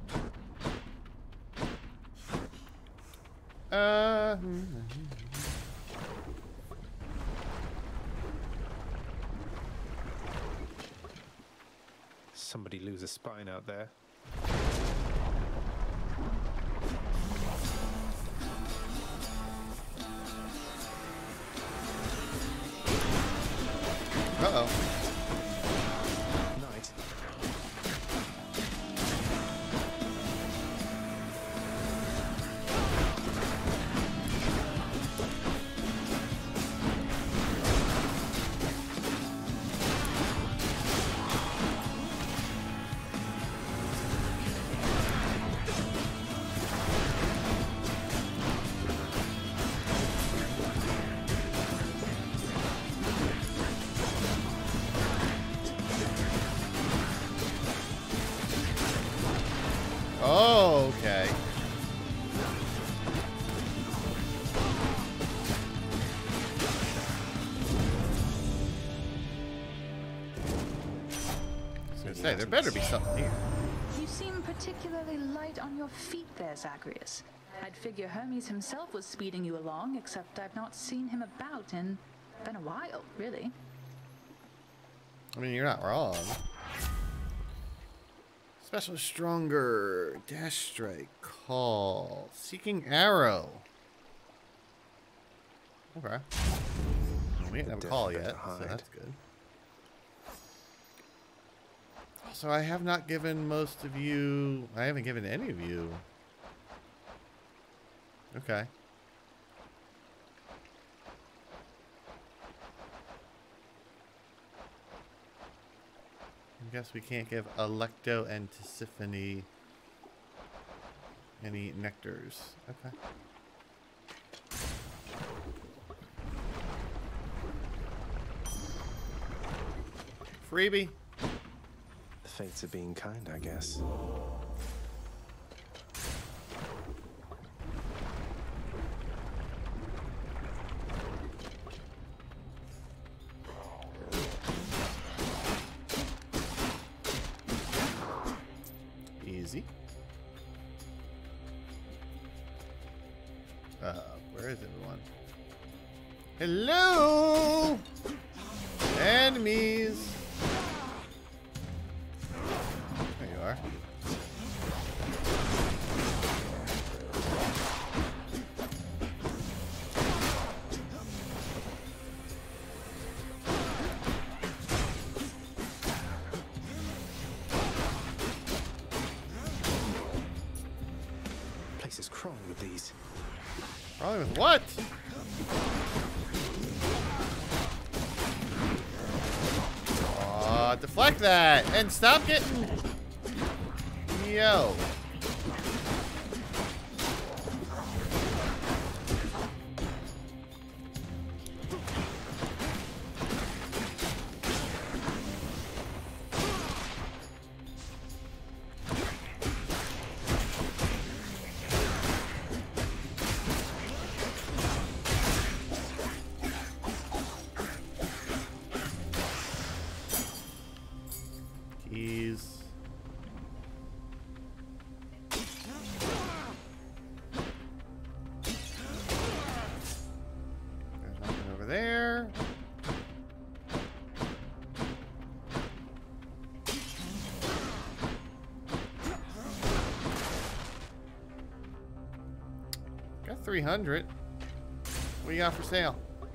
S3: Somebody lose a spine out there.
S1: Uh-oh.
S3: Night.
S1: Oh, okay. I was gonna say, there better be something here.
S6: You seem particularly light on your feet there, Zagreus. I'd figure Hermes himself was speeding you along, except I've not seen him about in been a while, really.
S1: I mean, you're not wrong. Special stronger. Dash strike. Call. Seeking arrow. Okay. We didn't have a call yet, so that's good. So I have not given most of you... I haven't given any of you... Okay. I guess we can't give Alecto and Tisiphone Any nectars? Okay. Freebie.
S16: The fates of being kind, I guess.
S1: Easy. Where is everyone? Hello! Enemies! There you are.
S16: Place is crawling with these.
S1: Crawling with what? Deflect that and stop getting. Yo. Got 300. What do you got for sale?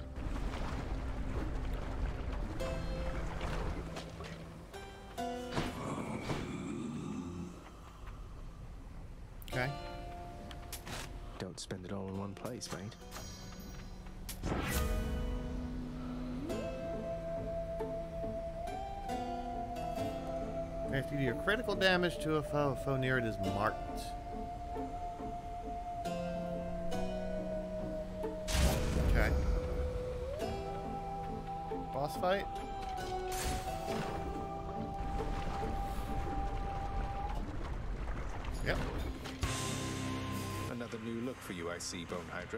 S1: Okay.
S16: Don't spend it all in one place, mate.
S1: If you do your critical damage to a foe near it is marked. Okay. Boss fight? Yep.
S3: Another new look for you, I see, Bone Hydra.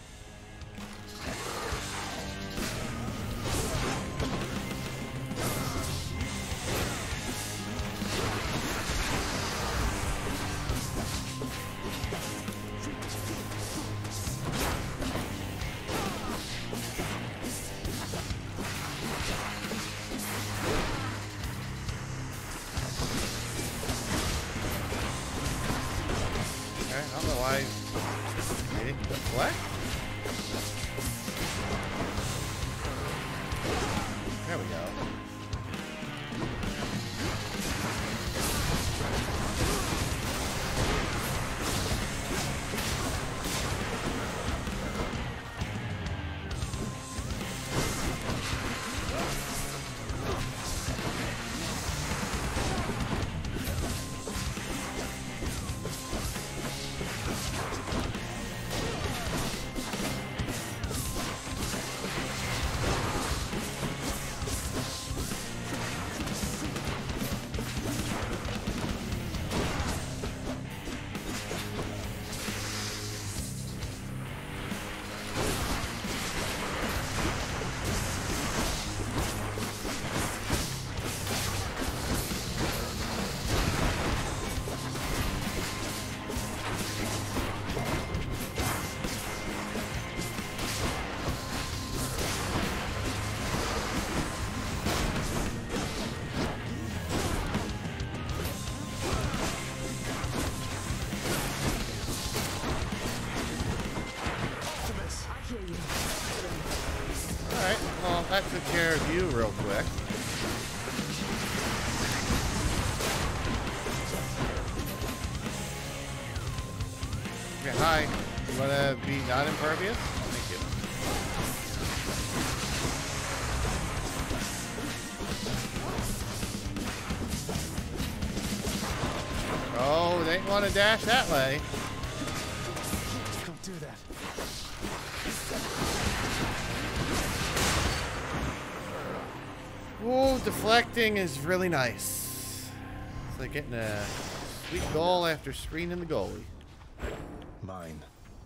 S1: I don't know why. What? There we go. Alright, well, that took care of you real quick. Okay, hi. You wanna be not impervious? Thank you. Oh, they want to dash that way. Ooh, deflecting is really nice. It's like getting a sweet goal after screening the goalie.
S16: Mine.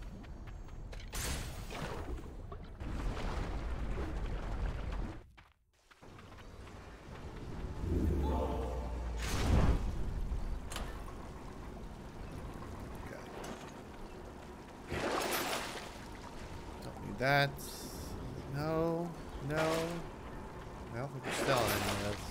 S1: Don't need that. No. No. I don't think we're selling any of this.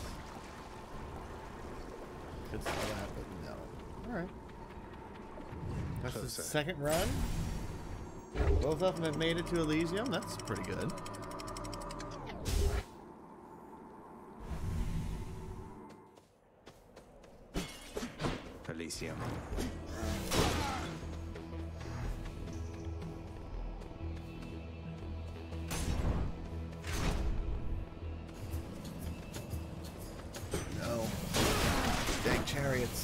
S1: Could sell that, but no. Alright. That's the second run. Both of them have made it to Elysium. That's pretty good.
S3: Elysium.
S1: No. Dang chariots.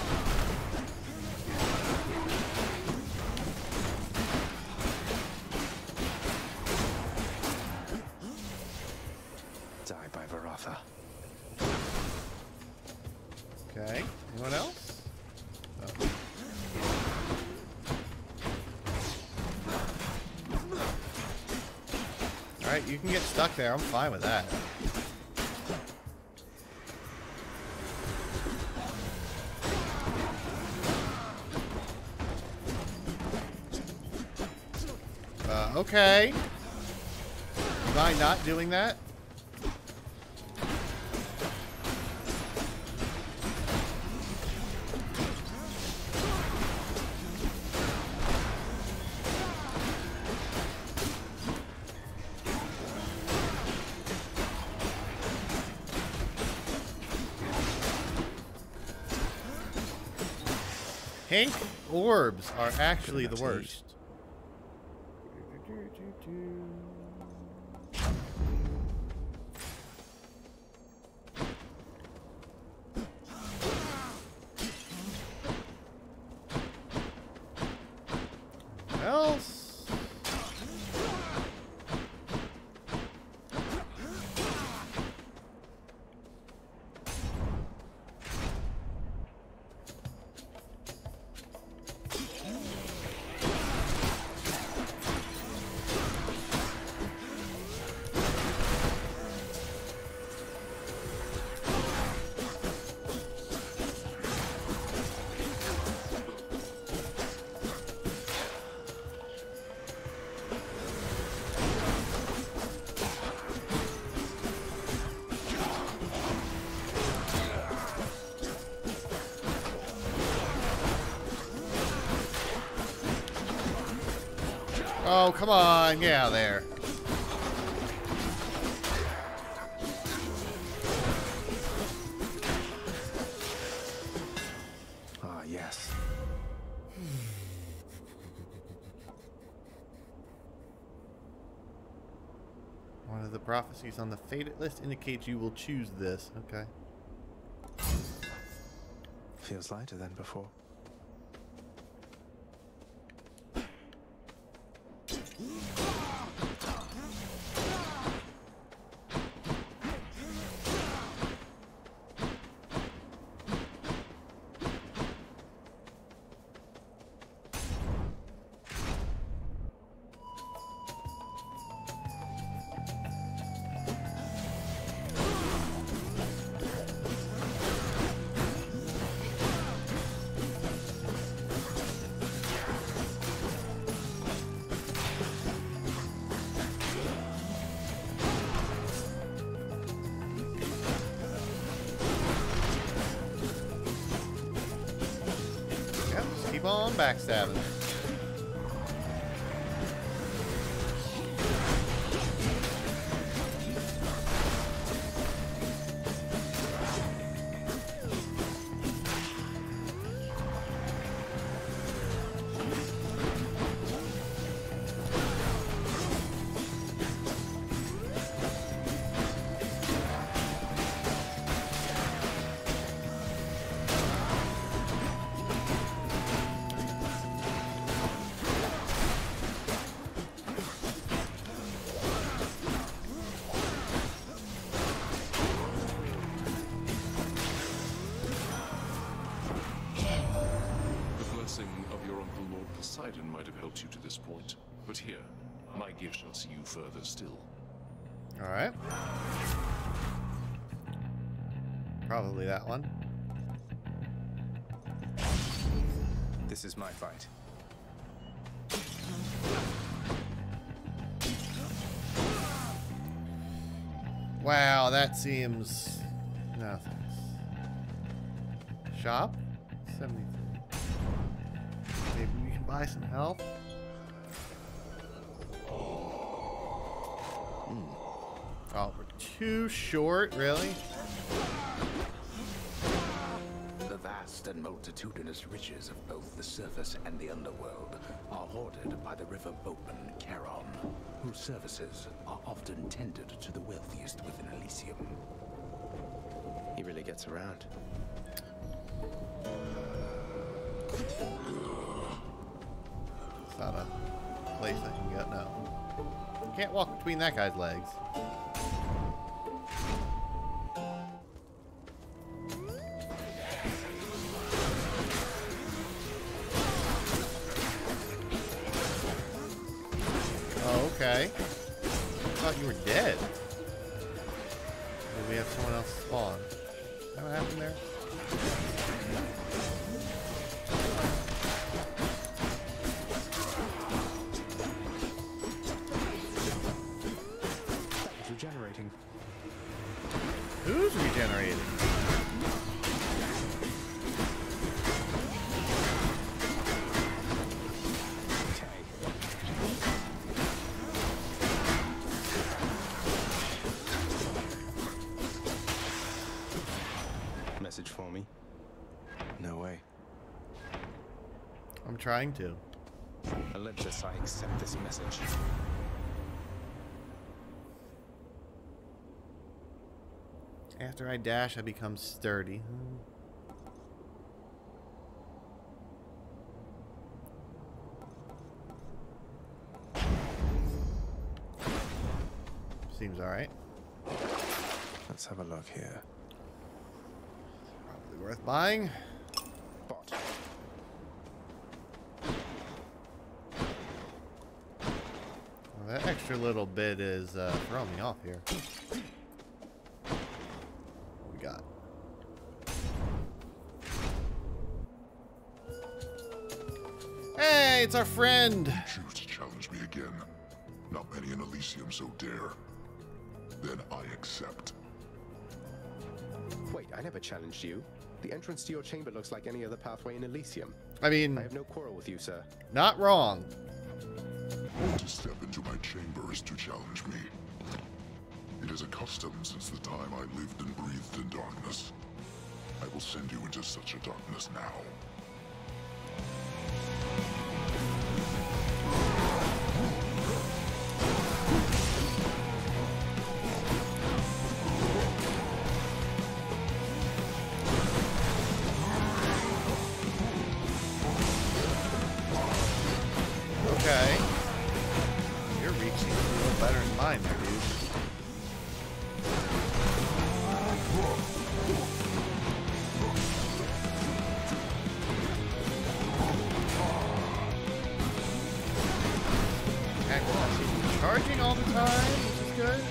S16: Die by Varatha.
S1: Okay. Anyone else? Oh. Alright, you can get stuck there. I'm fine with that. Okay. Am I not doing that? Pink orbs are actually the worst. Else? Oh, come on. Get out of there.
S16: Ah, yes.
S1: One of the prophecies on the fated list indicates you will choose this. Okay.
S16: Feels lighter than before. Keep on backstabbing.
S4: blessing of your uncle Lord Poseidon might have helped you to this point. But here, my gift shall see you further still.
S1: Alright. Probably that one.
S16: This is my fight.
S1: Wow, that seems... No thanks. Shop? 73. Maybe we can buy some health? Oh, we're too short, really?
S15: The vast and multitudinous riches of both the surface and the underworld are hoarded by the river boatman Charon, whose services are often tendered to the wealthiest within Elysium.
S16: He really gets around.
S1: It's not a place I can get now. Can't walk between that guy's legs. Oh, okay. I thought you were dead. Maybe we have someone else spawn. Is that what happened there?
S16: Regenerating.
S1: Who's regenerating?
S16: Message for me? No way.
S1: I'm trying to.
S16: Olympus, I accept this message.
S1: After I dash, I become sturdy. Seems alright.
S16: Let's have a look here.
S1: Probably worth buying.
S16: Bot.
S1: Well, that extra little bit is throwing me off here. What we got? Hey, it's our friend.
S8: Choose to challenge me again. Not many in Elysium so dare. Then I accept.
S16: Wait, I never challenged you. The entrance to your chamber looks like any other pathway in Elysium.
S1: I mean,
S16: I have no quarrel with you, sir.
S1: Not wrong.
S8: To step into my chamber is to challenge me. It is a custom since the time I lived and breathed in darkness. I will send you into such a darkness now.
S1: Okay. Your reach seems a little better than mine there, dude. Heck, I see you charging all the time, which is good.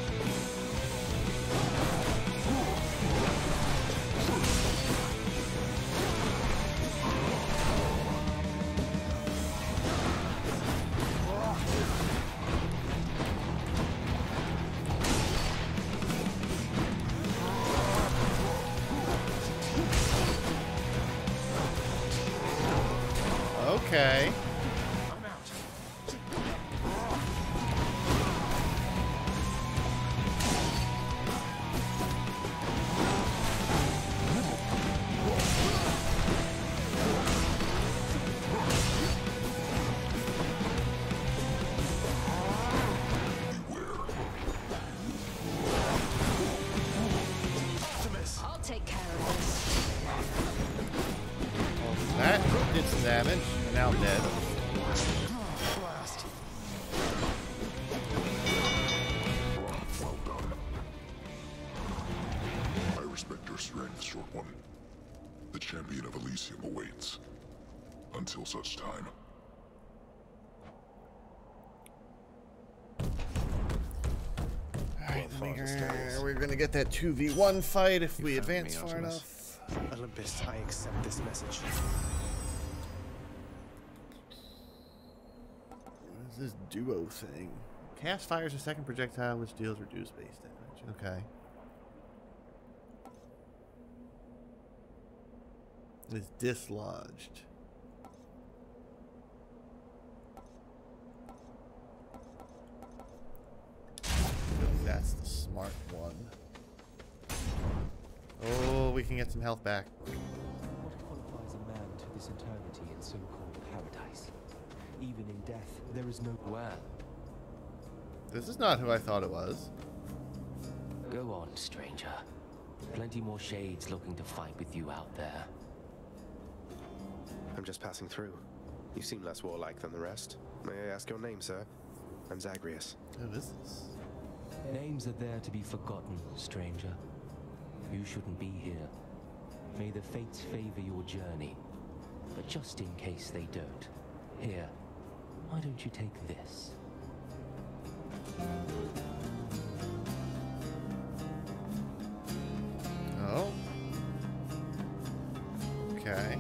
S1: Okay.
S14: I'll take care of this.
S1: That did some damage. Now I'm dead.
S16: Blast.
S8: Well done. I respect your strength, short one. The champion of Elysium awaits. until such time.
S1: Alright, we're gonna get that 2v1 fight if we advance far enough.
S16: Olympus, I accept this message.
S1: What is this duo thing? Cast fires a second projectile which deals reduced base damage. Okay. It's dislodged. That's the smart one. Oh, we can get some health back.
S18: What qualifies a man to this eternity in so-called paradise? Even in death, there is no where.
S1: This is not who I thought it was.
S18: Go on, stranger. Plenty more shades looking to fight with you out there.
S16: I'm just passing through. You seem less warlike than the rest. May I ask your name, sir? I'm Zagreus.
S1: Who is this?
S18: Names are there to be forgotten, stranger. You shouldn't be here. May the fates favor your journey. But just in case they don't, here, why don't you take this?
S1: Oh. Okay.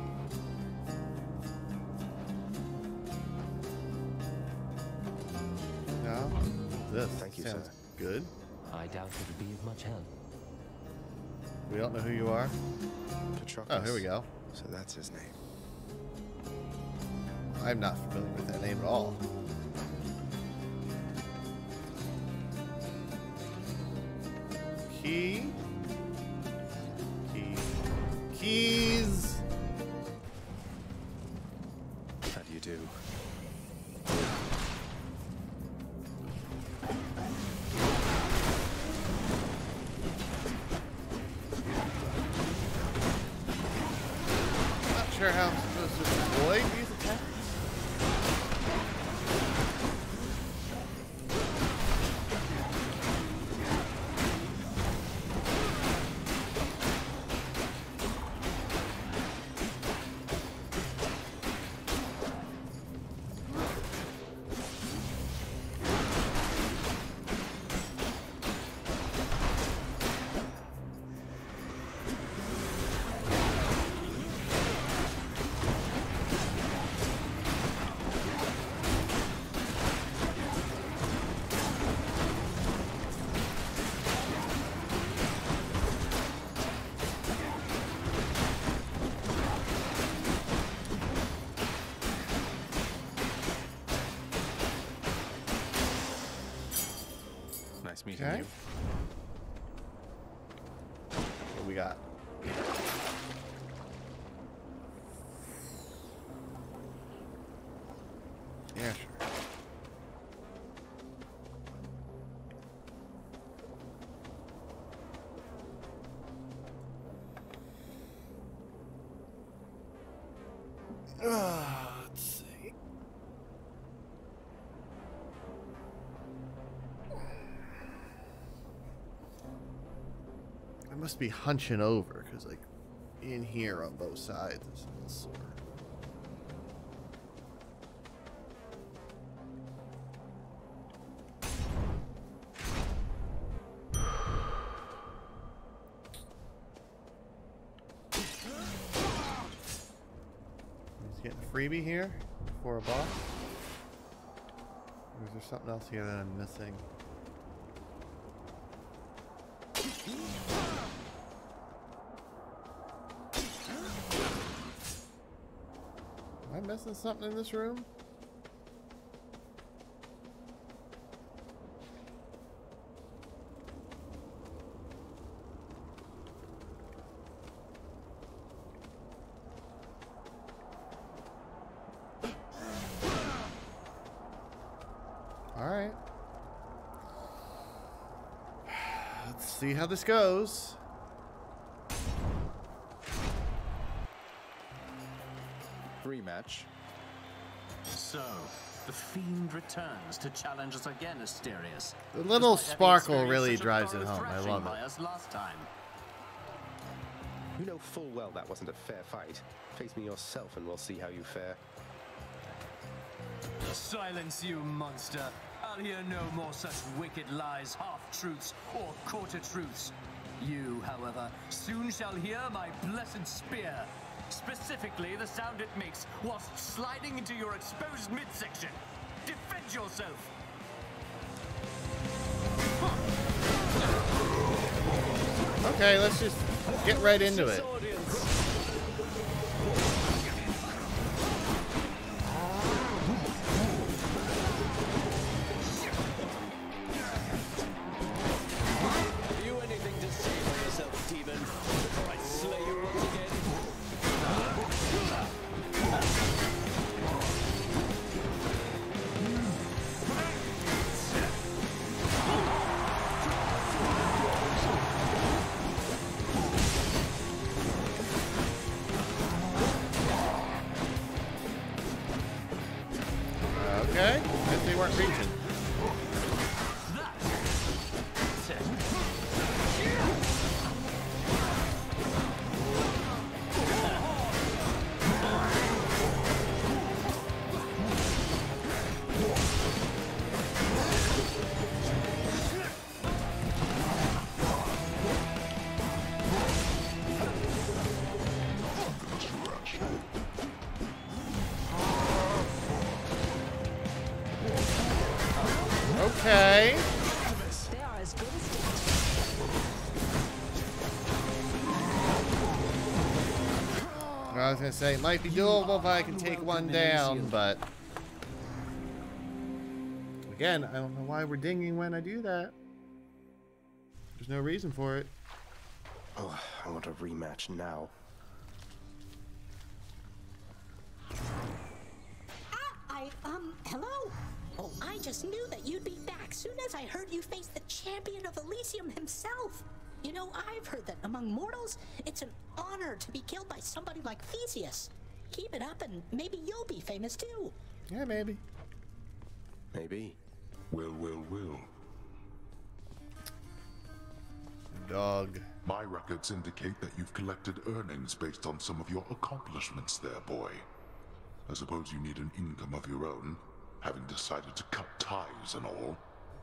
S1: No. This.
S16: Thank you,
S1: sounds
S16: sir.
S1: Good.
S18: I doubt it'll be of much help.
S1: We don't know who you are.
S16: Patroclus.
S1: Oh, here we go.
S16: So that's his name.
S1: I'm not familiar with that name at all. Key. Key. Keys.
S16: How do you do?
S1: Not sure how I'm supposed to avoid these attacks.
S16: Nice meeting
S1: Okay.
S16: you.
S1: What we got? Yeah, sure. Let's see. I must be hunching over because, like, in here on both sides is sore. He's getting a freebie here for a boss. Or is there something else here that I'm missing? Am I missing something in this room? All right. Let's see how this goes.
S16: Rematch.
S19: So, the Fiend returns to challenge us again, Asterius.
S1: The little
S19: Despite having
S1: sparkle
S19: experienced
S1: really
S19: such a
S1: drives it
S19: thorough
S1: home. I
S19: thrashing
S1: love
S19: by
S1: it.
S19: us last time.
S16: You know full well that wasn't a fair fight. Face me yourself and we'll see how you fare.
S19: Silence, you monster. I'll hear no more such wicked lies, half-truths, or quarter-truths. You, however, soon shall hear my blessed spear. Specifically, the sound it makes whilst sliding into your exposed midsection. Defend yourself!
S1: Okay, let's just get right into it.
S4: Have you anything to say for yourself, demon, before I slay you once again?
S1: Okay, guess they weren't reaching. Okay.
S14: They are as good as
S1: I was gonna say it might be doable if I can take one down, but again, I don't know why we're dinging when I do that. There's no reason for it.
S16: Oh, I want a rematch now.
S10: Hello? Oh, I just knew that you'd be back soon as I heard you face the champion of Elysium himself. You know, I've heard that among mortals, it's an honor to be killed by somebody like Theseus. Keep it up and maybe you'll be famous too.
S1: Yeah, maybe.
S16: Maybe.
S8: Well.
S1: Dog.
S8: My records indicate that you've collected earnings based on some of your accomplishments there, boy. I suppose you need an income of your own, having decided to cut ties and all.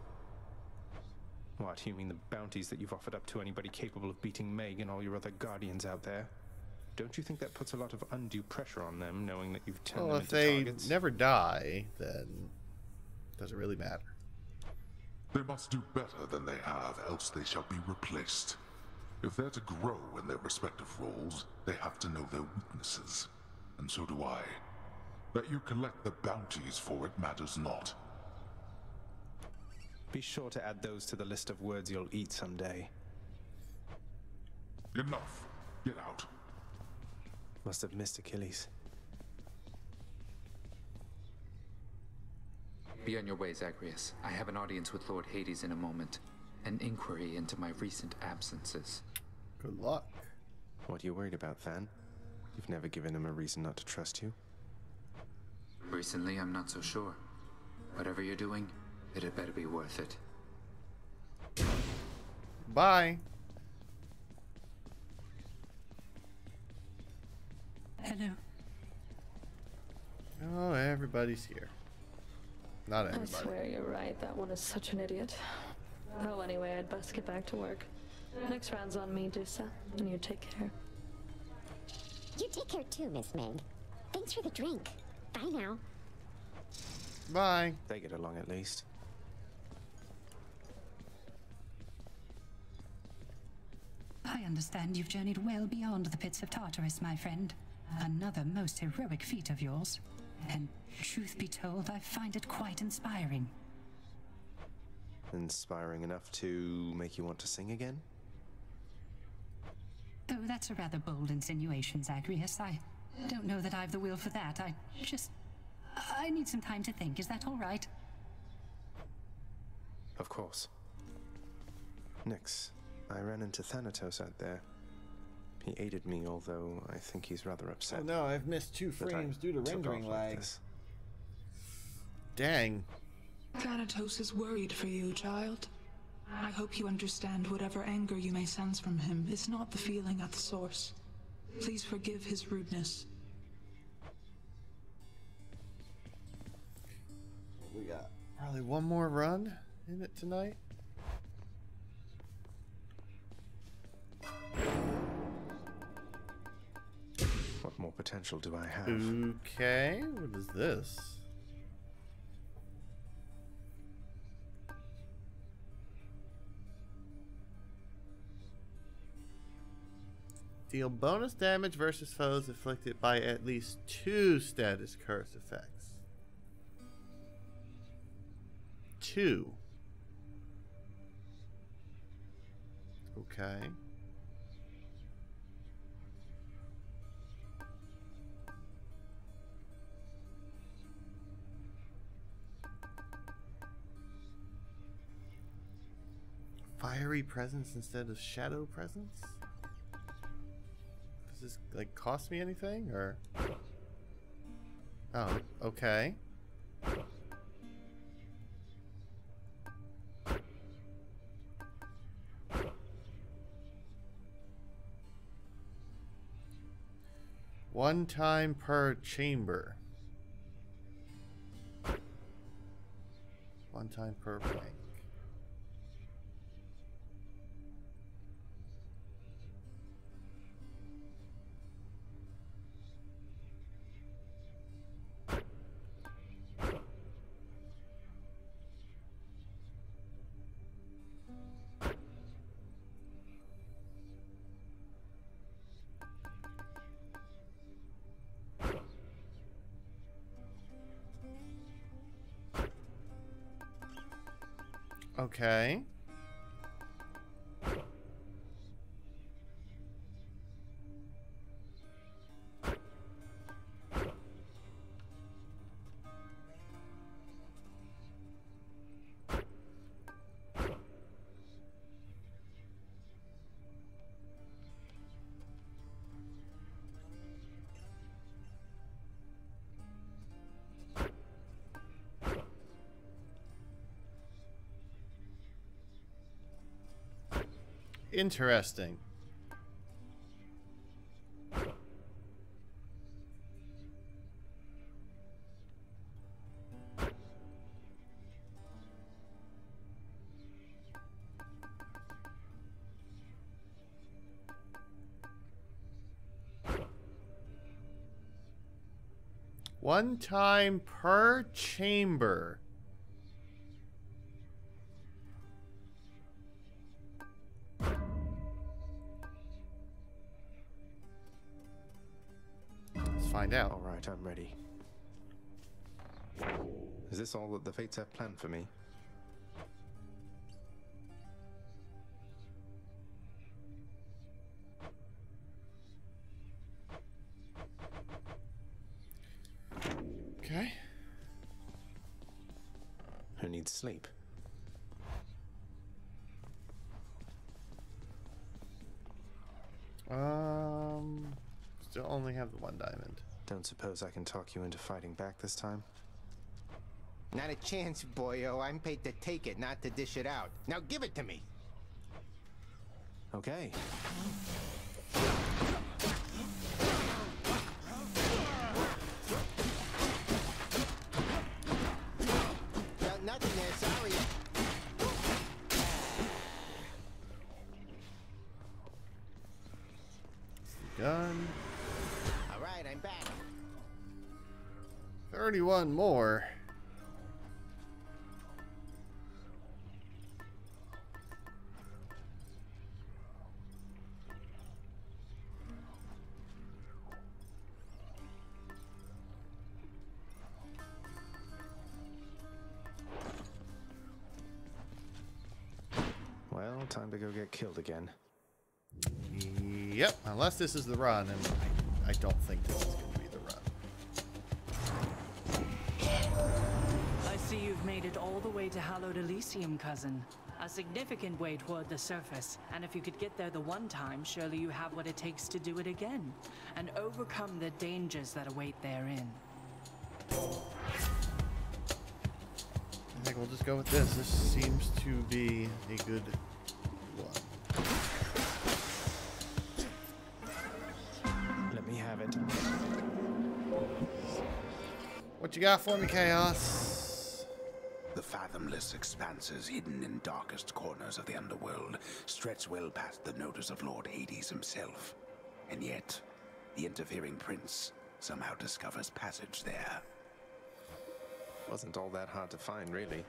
S3: What, you mean the bounties that you've offered up to anybody capable of beating Meg and all your other guardians out there? Don't you think that puts a lot of undue pressure on them, knowing that you've turned
S1: Well,
S3: them
S1: if
S3: into
S1: they
S3: targets?
S1: never die, then it doesn't really matter.
S8: They must do better than they have, else they shall be replaced. If they're to grow in their respective roles, they have to know their weaknesses. And so do I. That you collect the bounties for it matters not.
S3: Be sure to add those to the list of words you'll eat someday.
S8: Enough. Get out.
S3: Must have missed Achilles.
S13: Be on your way, Zagreus. I have an audience with Lord Hades in a moment. An inquiry into my recent absences.
S1: Good luck.
S3: What are you worried about, Fan? You've never given him a reason not to trust you.
S13: Recently, I'm not so sure. Whatever you're doing, it had better be worth it.
S1: Bye.
S10: Hello.
S1: Oh, everybody's here. Not everybody.
S14: I swear you're right. That one is such an idiot. Oh, anyway, I'd best get back to work. Next round's on me, Dusa, and you take care.
S7: You take care too, Miss Meg. Thanks for the drink. Bye now.
S1: Bye.
S3: They get along at least.
S20: I understand you've journeyed well beyond the pits of Tartarus, my friend. Another most heroic feat of yours. And truth be told, I find it quite inspiring.
S3: Inspiring enough to make you want to sing again?
S20: Though that's a rather bold insinuation, Zagreus. I don't know that I've the will for that. I need some time to think. Is that all right?
S3: Of course. Nyx, I ran into Thanatos out there. He aided me, although I think he's rather upset.
S1: Oh no, I've missed 2 frames due to rendering lag. Dang.
S6: Thanatos is worried for you, child. I hope you understand whatever anger you may sense from him is not the feeling at the source. Please forgive his rudeness.
S1: We got probably one more run in it tonight.
S16: What more potential do I have?
S1: Okay, what is this? Deal bonus damage versus foes afflicted by at least 2 status curse effects. 2. Okay. Fiery presence instead of shadow presence? Does this like cost me anything or? Oh, okay. One time per chamber. One time per plank. Okay. Interesting. One time per chamber. Find out.
S16: All right, I'm ready. Is this all that the fates have planned for me?
S1: Okay.
S16: Who needs sleep?
S1: Still only have the 1 diamond.
S16: Don't suppose I can talk you into fighting back this time?
S2: Not a chance, boyo. I'm paid to take it, not to dish it out. Now give it to me.
S16: Okay.
S2: Got nothing there, sorry.
S1: Done.
S2: All right, I'm back.
S1: 31 more.
S16: Well, time to go get killed again.
S1: Yep, unless this is the run, and I don't think this is going to be the run.
S12: I see you've made it all the way to Hallowed Elysium, cousin. A significant way toward the surface, and if you could get there the one time, surely you have what it takes to do it again, and overcome the dangers that await therein.
S1: I think we'll just go with this. This seems to be a good one. What you got for me, Chaos?
S15: The fathomless expanses hidden in darkest corners of the underworld stretch well past the notice of Lord Hades himself. And yet, the interfering prince somehow discovers passage there.
S16: Wasn't all that hard to find, really.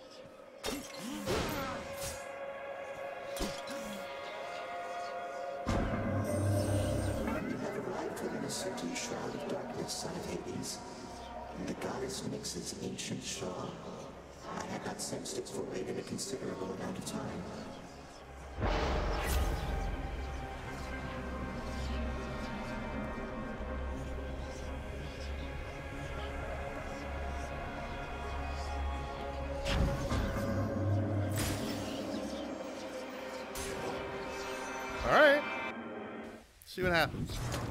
S5: You have arrived within a certain shroud of darkness, son of Hades. The goddess Nyx's ancient shore. I had not sensed its void in a considerable amount of time.
S1: All right. See what happens.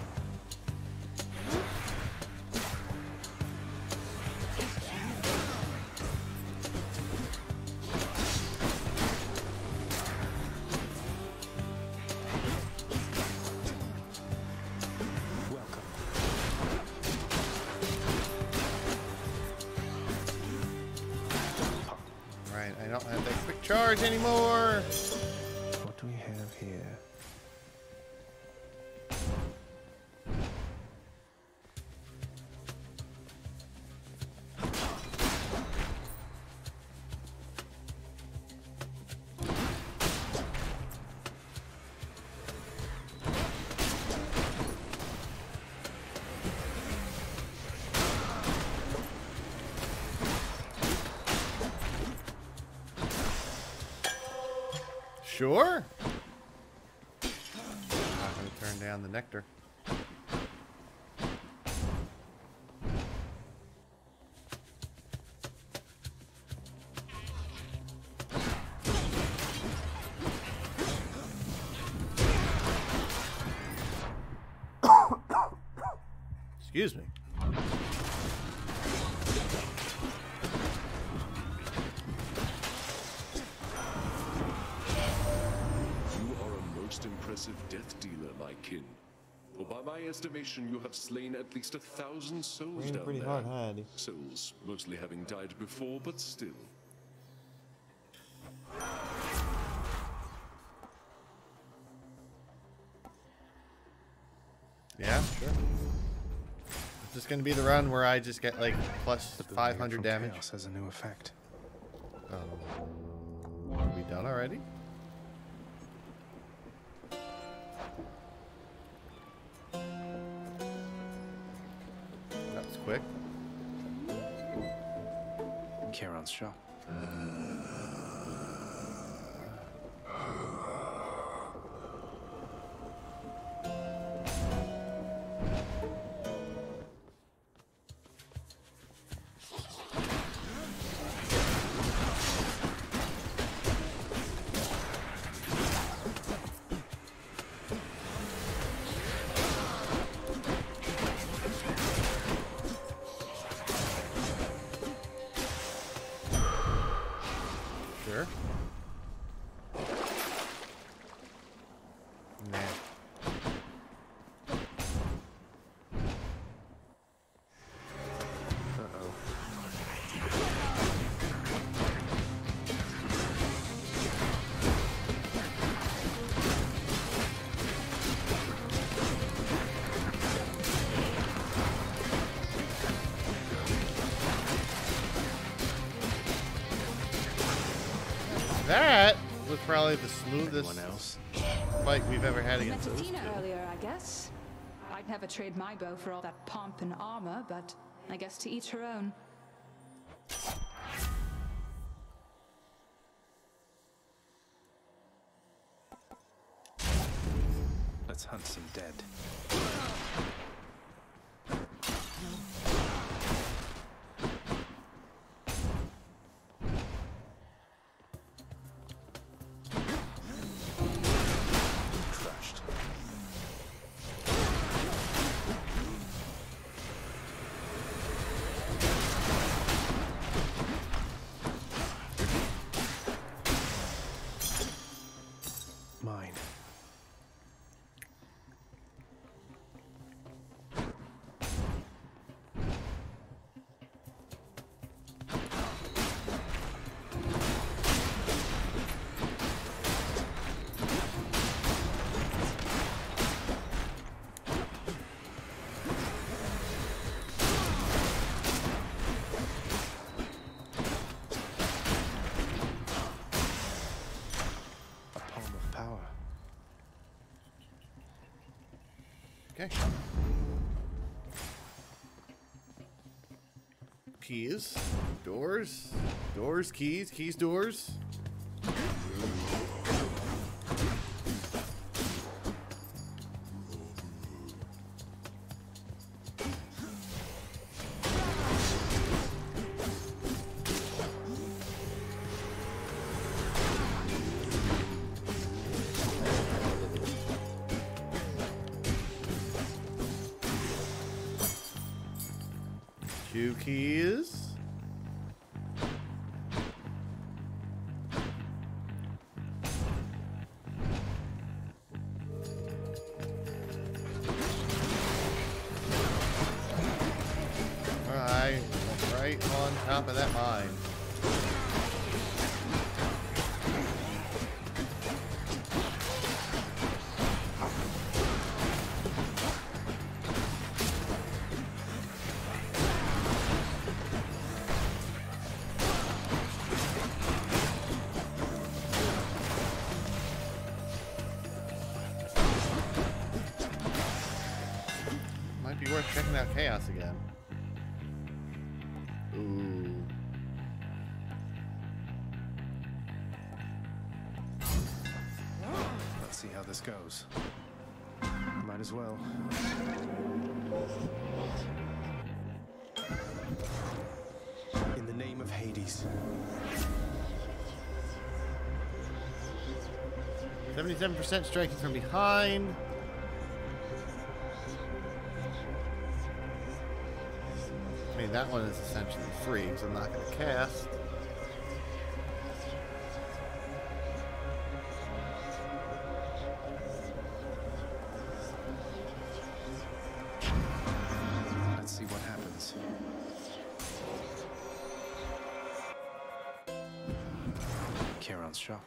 S1: Right, I don't have that quick charge anymore.
S16: What do we have here?
S1: Sure. I'm going to turn down the nectar. Excuse me.
S4: Impressive death dealer, my kin. For by my estimation, you have slain at least 1,000 souls down
S1: pretty
S4: there.
S1: hard, huh, Eddie?
S4: Souls mostly having died before, but still.
S1: Yeah, sure. Is this going to be the run where I just get like plus 500 damage?
S16: Chaos has a new effect.
S1: Are we done already? That was quick.
S16: Charon's shop.
S1: Sure. Nah. That was probably the smoothest fight we've ever had against those two.
S6: Athena earlier, I guess. I'd never trade my bow for all that pomp and armor, but I guess to each her own.
S16: Let's hunt some dead. Crushed. Mine.
S1: Okay. Keys, doors, doors, keys, keys, doors. Two keys. Alright, right on top of that mine. Might be worth checking out Chaos again. Ooh.
S3: Let's see how this goes. Might as well. In the name of Hades.
S1: 77% striking from behind. I mean, that one is essentially free, because I'm not going to cast.
S3: Let's see what happens. Charon's shop.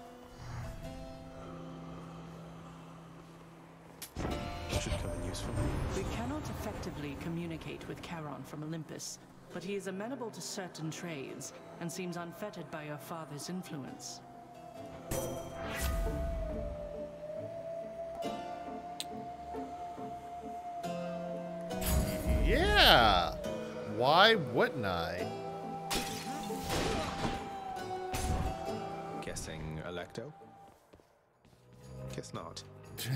S3: Should come in useful.
S12: We cannot effectively communicate with Charon from Olympus, but he is amenable to certain trades and seems unfettered by your father's influence.
S1: Yeah! Why wouldn't I?
S3: Guessing Electo? Guess not.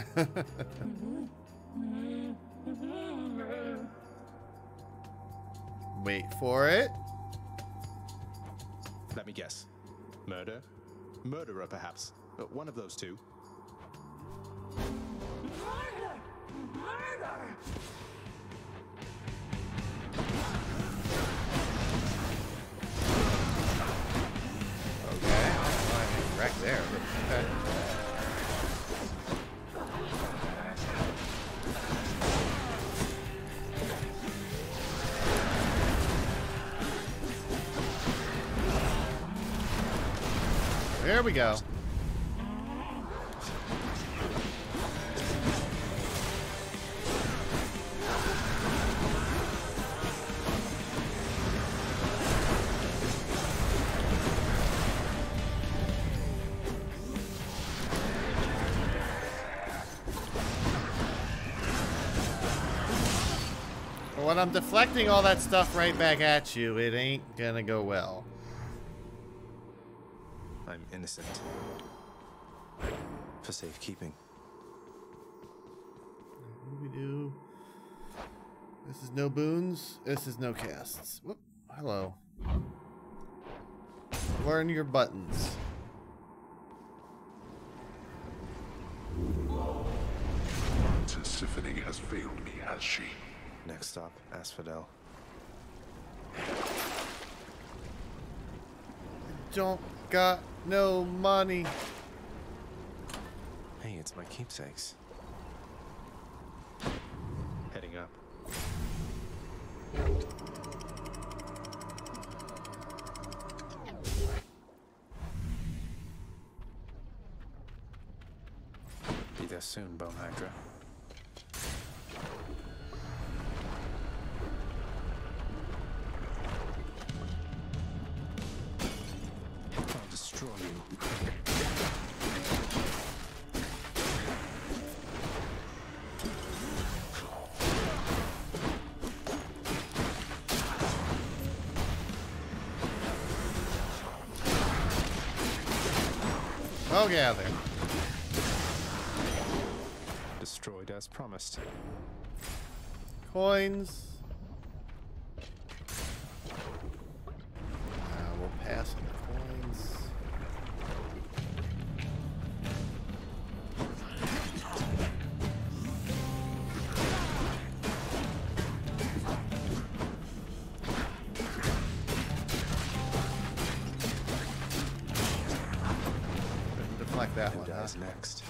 S1: Wait for it.
S3: Let me guess. Murder? Murderer, perhaps. One of those two.
S1: Okay. Well, I mean, wreck there, but okay. There we go. But when I'm deflecting all that stuff right back at you, it ain't gonna go well.
S3: I'm innocent. For safekeeping.
S1: What do we do? This is no boons. This is no casts. Whoop. Hello. Learn your buttons.
S8: Tisiphone has failed me, has she?
S3: Next stop, Asphodel.
S1: Don't got no money.
S3: Hey, it's my keepsakes. Heading up. Be there soon, Bone Hydra. I'll destroy you.
S1: Oh, get out of there.
S3: Destroyed as promised.
S1: Coins. We'll pass on the coins. Deflect that one.
S3: Who dies next?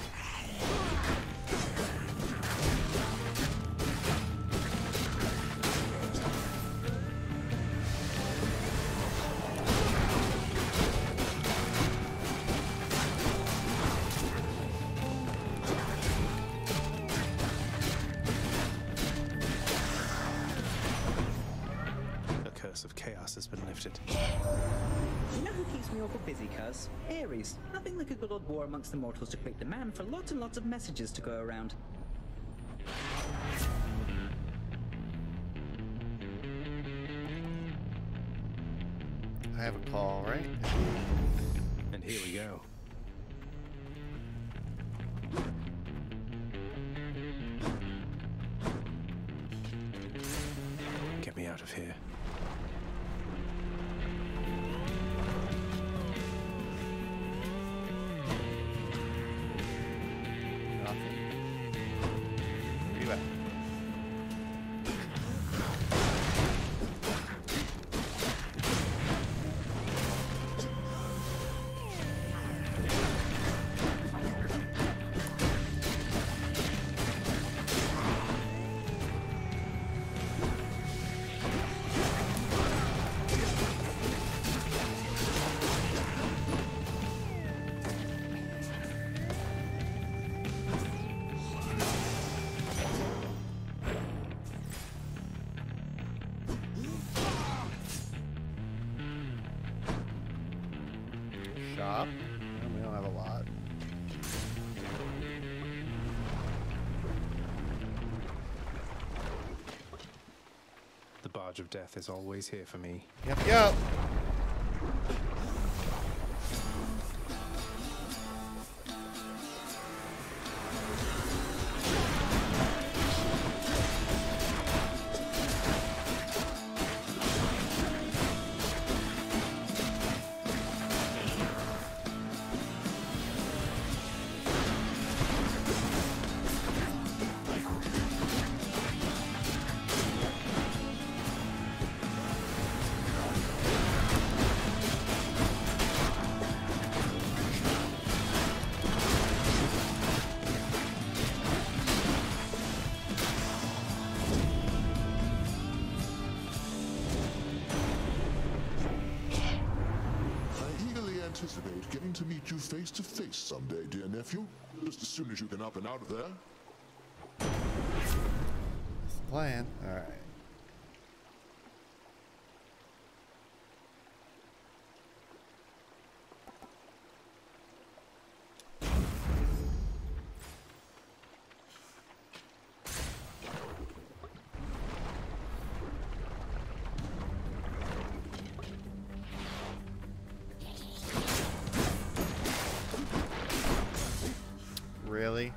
S3: Of chaos has been lifted.
S17: You know who keeps me awful busy, cuz? Ares. Nothing like a good old war amongst the mortals to create demand for lots and lots of messages to go around.
S1: I have a call, right?
S3: And here we go. Get me out of here.
S1: Shop. We don't have a lot.
S3: The barge of death is always here for me.
S1: Yep, yep.
S8: Anticipate getting to meet you face to face someday, dear nephew. Just as soon as you can up and out of there.
S1: That's the plan. All right. Really?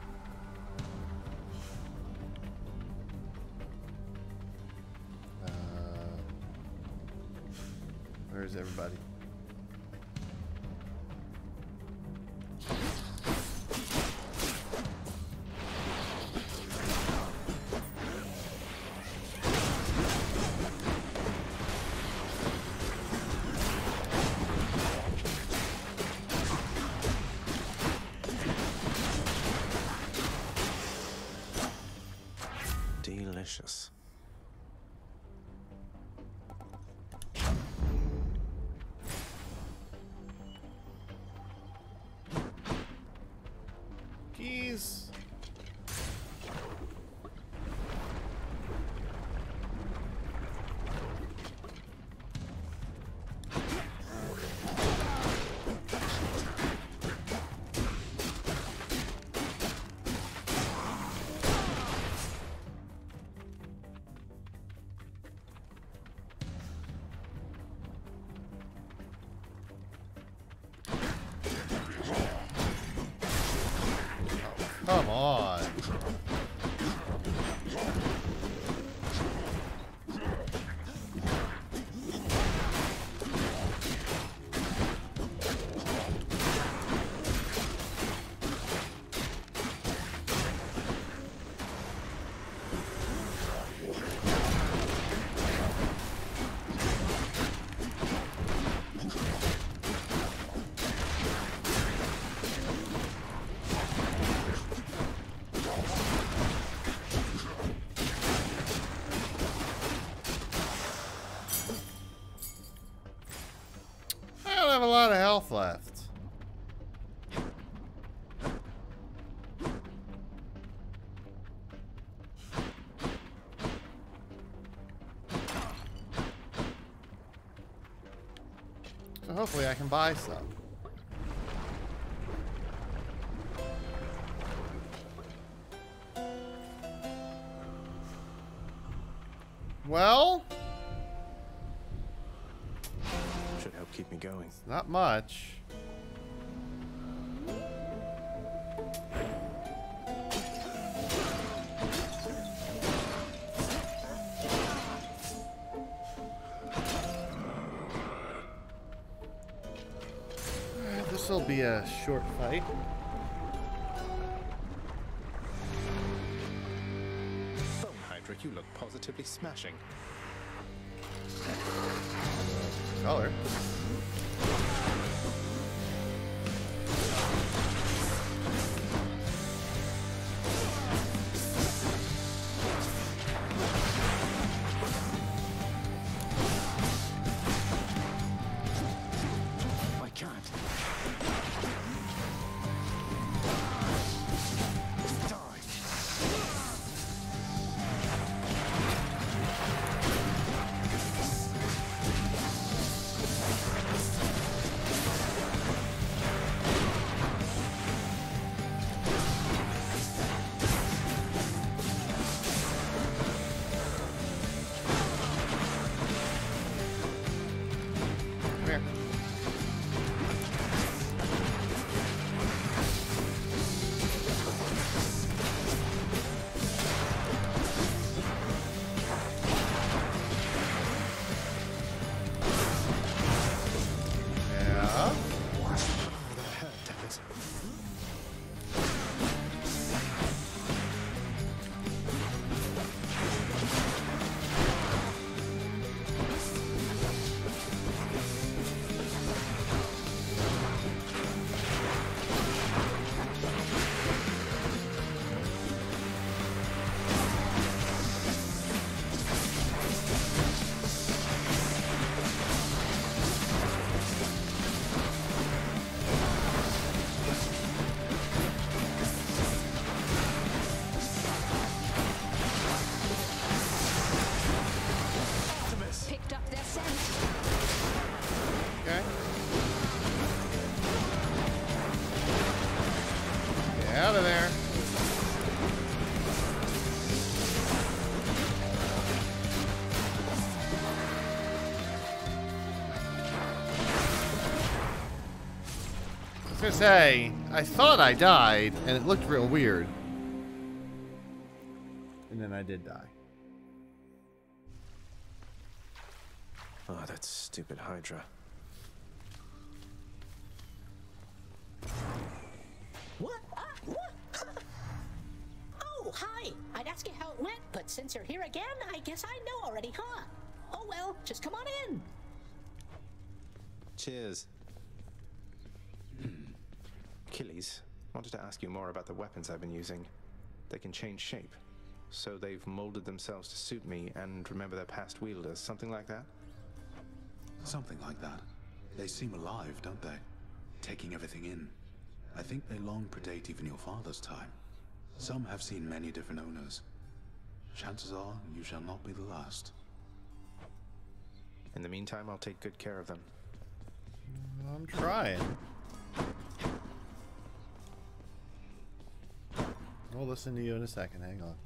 S1: Where's everybody?
S3: Delicious.
S1: on. Have a lot of health left. So hopefully I can buy some. Well,
S16: should help keep me going.
S1: Not much. This will be a short fight.
S3: Bone Hydra, you look positively smashing.
S1: Color.
S16: I can't.
S1: Out of there. I was gonna say, I thought I died, and it looked real weird. And then I did die.
S16: Oh, that stupid Hydra.
S10: What? What? Oh, hi. I'd ask you how it went, but since you're here again, I guess I know already, huh? Oh well, just come on in.
S3: Cheers. Achilles, wanted to ask you more about the weapons I've been using. They can change shape, so they've molded themselves to suit me and remember their past wielders, something like that?
S11: Something like that. They seem alive, don't they? Taking everything in. I think they long predate even your father's time. Some have seen many different owners. Chances are you shall not be the last.
S3: In the meantime, I'll take good care of them.
S1: I'm trying. We'll listen to you in a second. Hang on.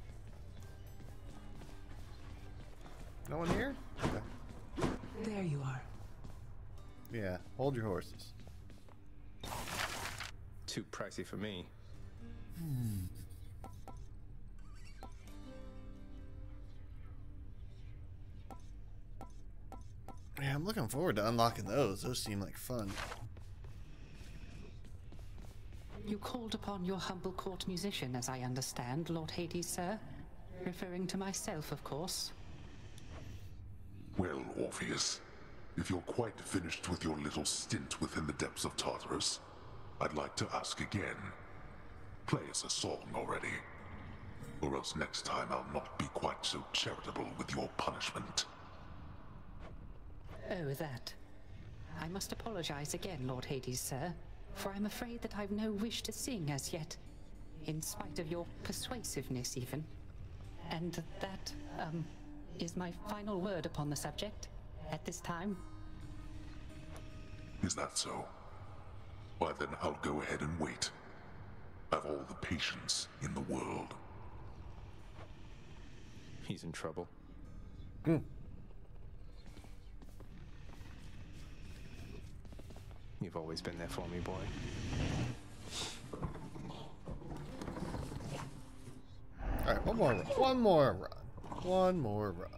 S1: No one here? Okay.
S6: There you are.
S1: Yeah, hold your horses.
S3: Too pricey for me.
S1: Yeah, I'm looking forward to unlocking those. Those seem like fun.
S20: You called upon your humble court musician, as I understand, Lord Hades, sir. Referring to myself, of course.
S8: Well, Orpheus, if you're quite finished with your little stint within the depths of Tartarus, I'd like to ask again. Play us a song already. Or else next time I'll not be quite so charitable with your punishment.
S20: Oh, that. I must apologize again, Lord Hades, sir, for I'm afraid that I've no wish to sing as yet, in spite of your persuasiveness, even. And that, is my final word upon the subject, at this time.
S8: Is that so? Why then I'll go ahead and wait. I've all the patience in the world.
S3: He's in trouble. You've always been there for me, boy.
S1: Alright, one more run. One more run.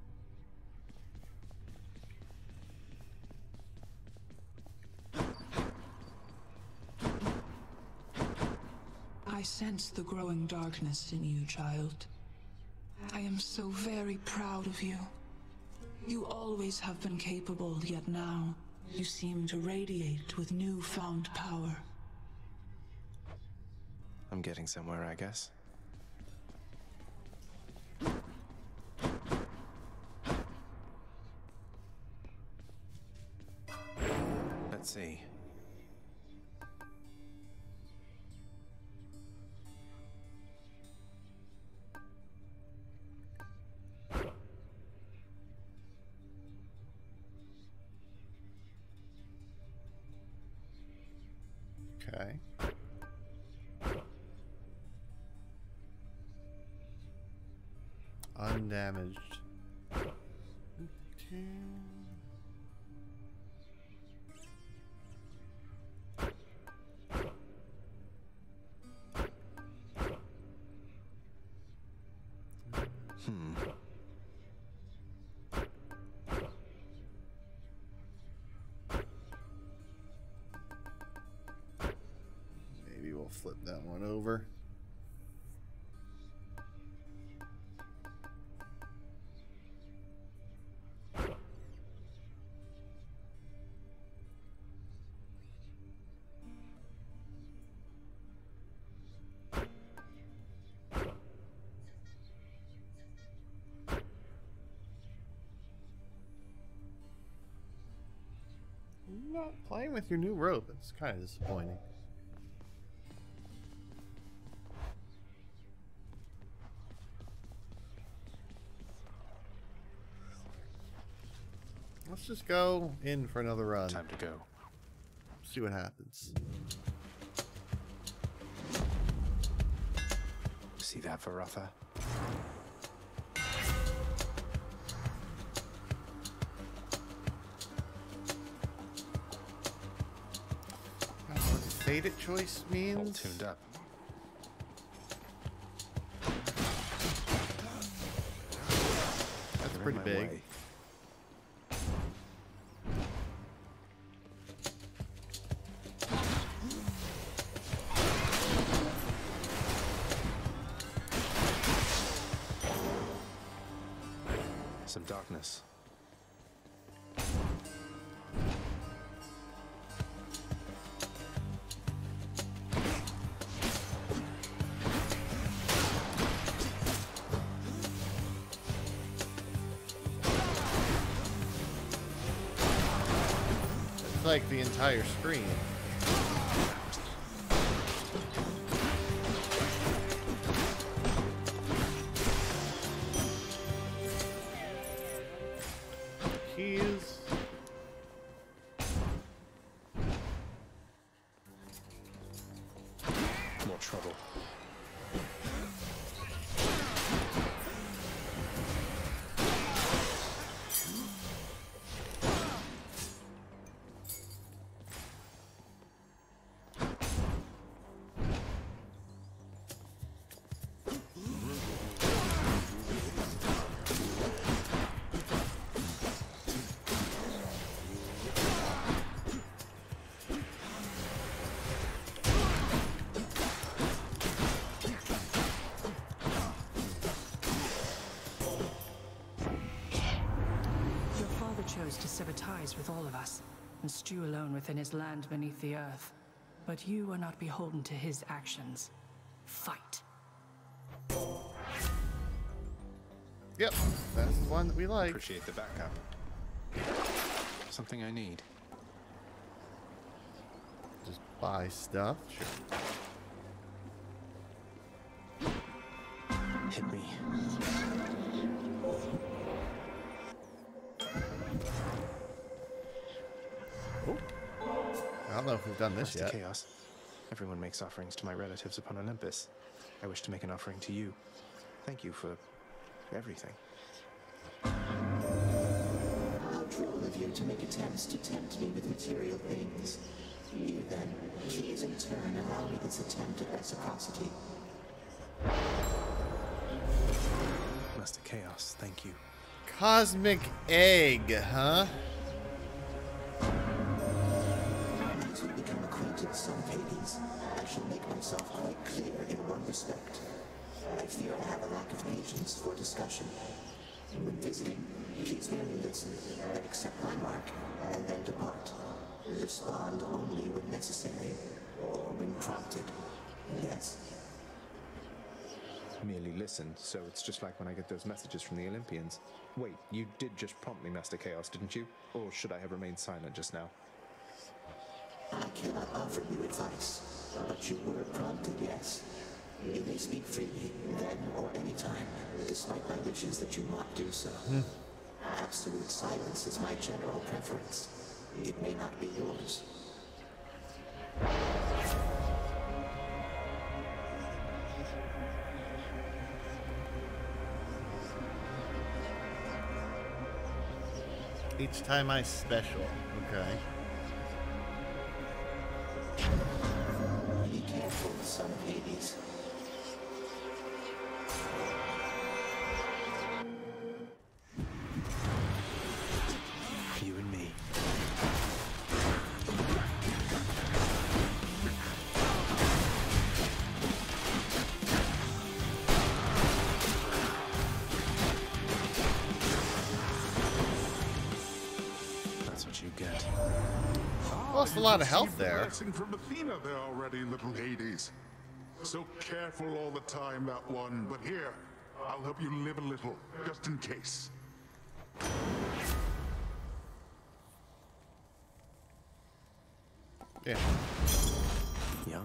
S6: I sense the growing darkness in you, child. I am so very proud of you. You always have been capable, yet now you seem to radiate with newfound power.
S3: I'm getting somewhere, I guess. Let's see.
S1: Okay. Undamaged. Okay. Maybe we'll flip that one over. You're not playing with your new rope. It's kind of disappointing. Let's just go in for another run.
S3: Time to go.
S1: See what happens.
S3: See that, Varatha?
S1: What faded choice means?
S3: All tuned up.
S1: That's pretty big.
S3: Way. Some darkness.
S1: It's like the entire screen. Keys.
S3: More trouble.
S12: chose to sever ties with all of us and stew alone within his land beneath the earth. But you are not beholden to his actions. Fight.
S1: Yep, that's the one that we like.
S3: Appreciate the backup. Something I need.
S1: Just buy stuff. Sure.
S16: Hit me.
S1: Oh. I don't know if we've done this
S16: Master
S1: yet.
S16: Chaos. Everyone makes offerings to my relatives upon Olympus. I wish to make an offering to you. Thank you for everything.
S5: How droll of you to make attempts to tempt me with material things. You then, please in turn allow me this attempt at reciprocity.
S16: Master Chaos, thank you.
S1: Cosmic egg, huh?
S5: As we become acquainted, son of Hades, I shall make myself quite clear in one respect. I fear I have a lack of patience for discussion. When visiting, please merely listen, accept my mark, and then depart. Respond only when necessary, or when prompted. Yes.
S3: Merely listen, so it's just like when I get those messages from the Olympians. Wait, you did just prompt me, Master Chaos, didn't you? Or should I have remained silent just now?
S5: I cannot offer you advice, but you were prompted, yes. You may speak freely, then or any time, despite my wishes that you not do so. Absolute silence is my general preference. It may not be yours.
S1: Each time I special. Okay.
S5: Be careful, son of Hades.
S16: You and me. That's what you get.
S1: Lost a lot of health there.
S8: Blessing from Athena there already, little Hades. So careful all the time, that one. But here, I'll help you live a little, just in case.
S1: Yeah.
S16: Yum.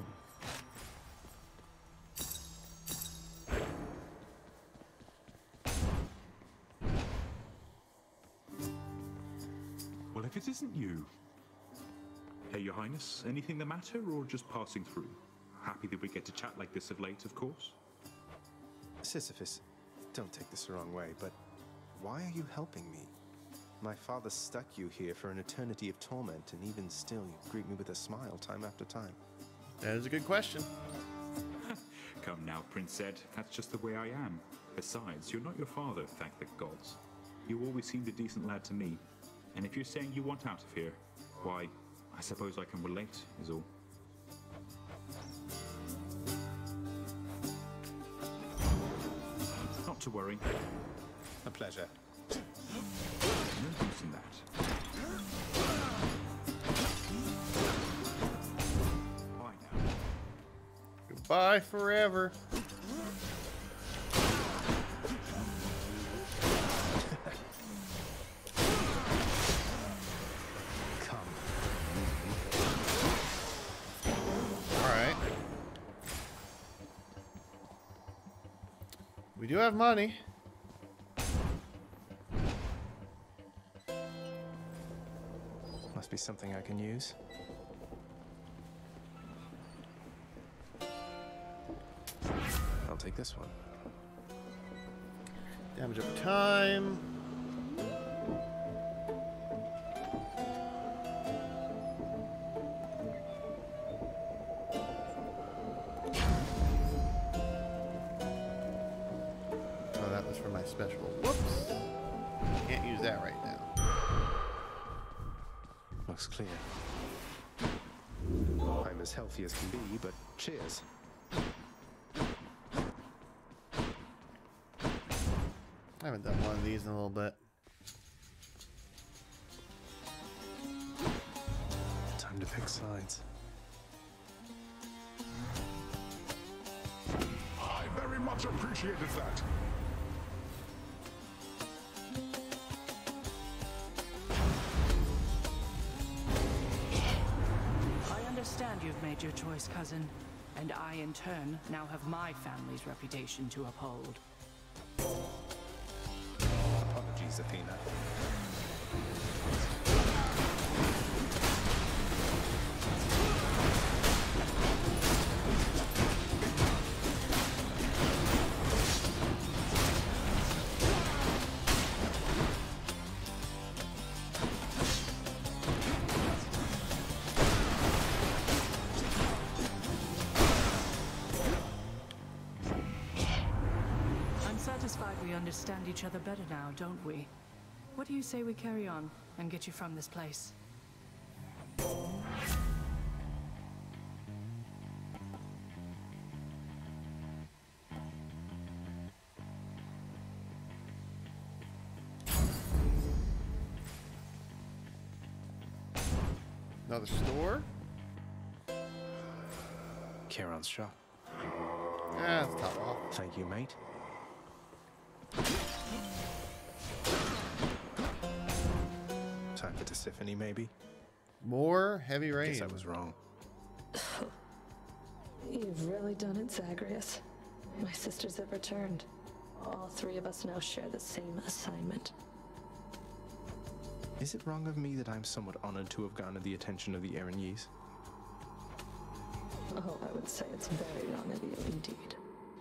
S21: Well, if it isn't you. Hey, Your Highness, anything the matter, or just passing through? Happy that we get to chat like this of late, of course.
S16: Sisyphus, don't take this the wrong way, but why are you helping me? My father stuck you here for an eternity of torment, and even still you greet me with a smile time after time.
S1: That is a good question.
S21: Come now, Prince Ed, that's just the way I am. Besides, you're not your father, thank the gods. You always seemed a decent lad to me, and if you're saying you want out of here, why, I suppose I can relate, is all. Not to worry.
S16: A pleasure.
S21: No use in that. Bye now.
S1: Goodbye forever. Alright. We do have money.
S16: Must be something I can use. I'll take this one.
S1: Damage over time. Oh, that was for my special. Whoops. Can't use that right now.
S16: Looks clear. I'm as healthy as can be, but cheers.
S1: I haven't done one of these in a little bit.
S16: to pick sides.
S8: I very much appreciated that.
S12: I understand you've made your choice, cousin. And I, in turn, now have my family's reputation to uphold.
S16: Apologies, Athena.
S12: We understand each other better now, don't we? What do you say we carry on and get you from this place?
S1: Another store?
S16: Charon's shop.
S1: Yeah, it's top off.
S16: Thank you, mate. Time for Tisiphone, maybe?
S1: More heavy rain.
S16: Guess I was wrong.
S14: You've really done it, Zagreus. My sisters have returned. All three of us now share the same assignment.
S16: Is it wrong of me that I'm somewhat honored to have garnered the attention of the Erinyes?
S14: Oh, I would say it's very wrong of you indeed.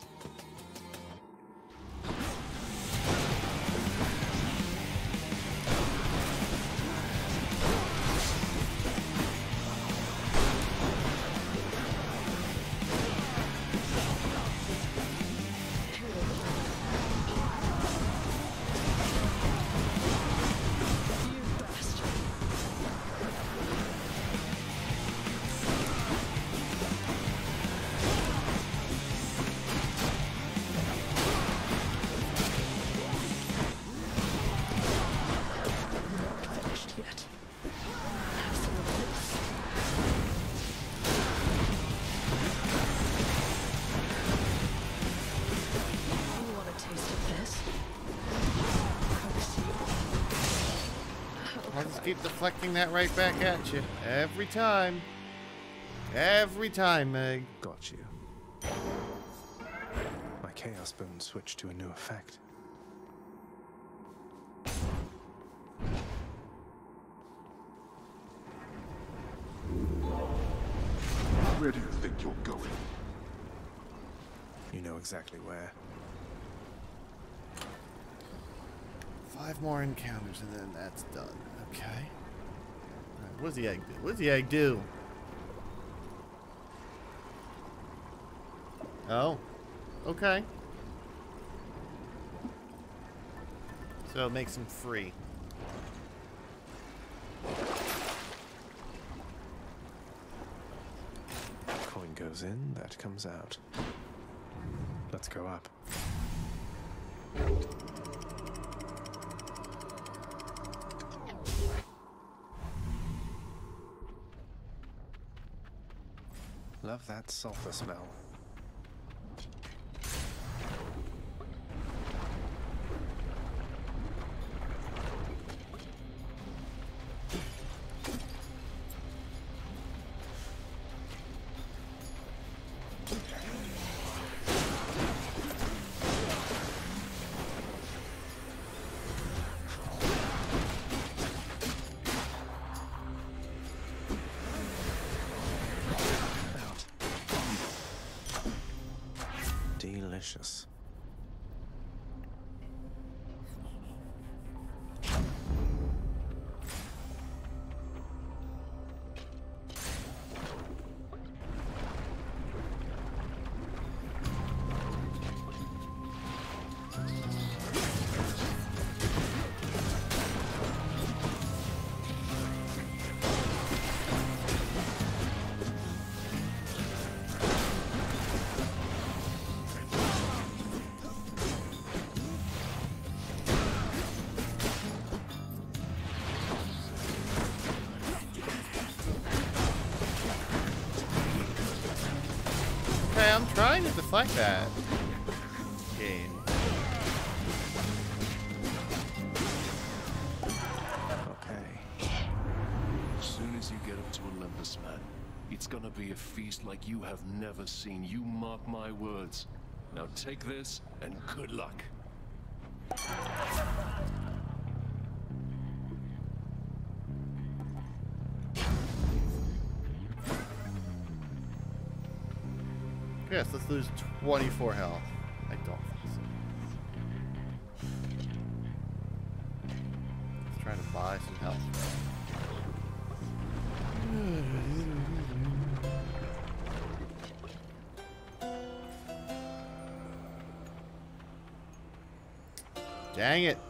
S1: Keep deflecting that right back at you. Every time. Every time, Meg.
S16: Got you. My Chaos Bone switched to a new effect.
S8: Where do you think you're going?
S16: You know exactly where.
S1: 5 more encounters and then that's done. Okay. Alright, what does the egg do? What does the egg do? Oh. Okay. So it makes them free.
S16: Coin goes in, that comes out. Let's go up. Love that sulfur smell. Delicious.
S1: Yeah, I'm trying to deflect that. Game.
S4: Okay. As soon as you get up to Olympus, man, it's gonna be a feast like you have never seen. You mark my words. Now take this, and good luck.
S1: Yes, let's lose 24 health. I don't think so. Let's try to buy some health. Dang it.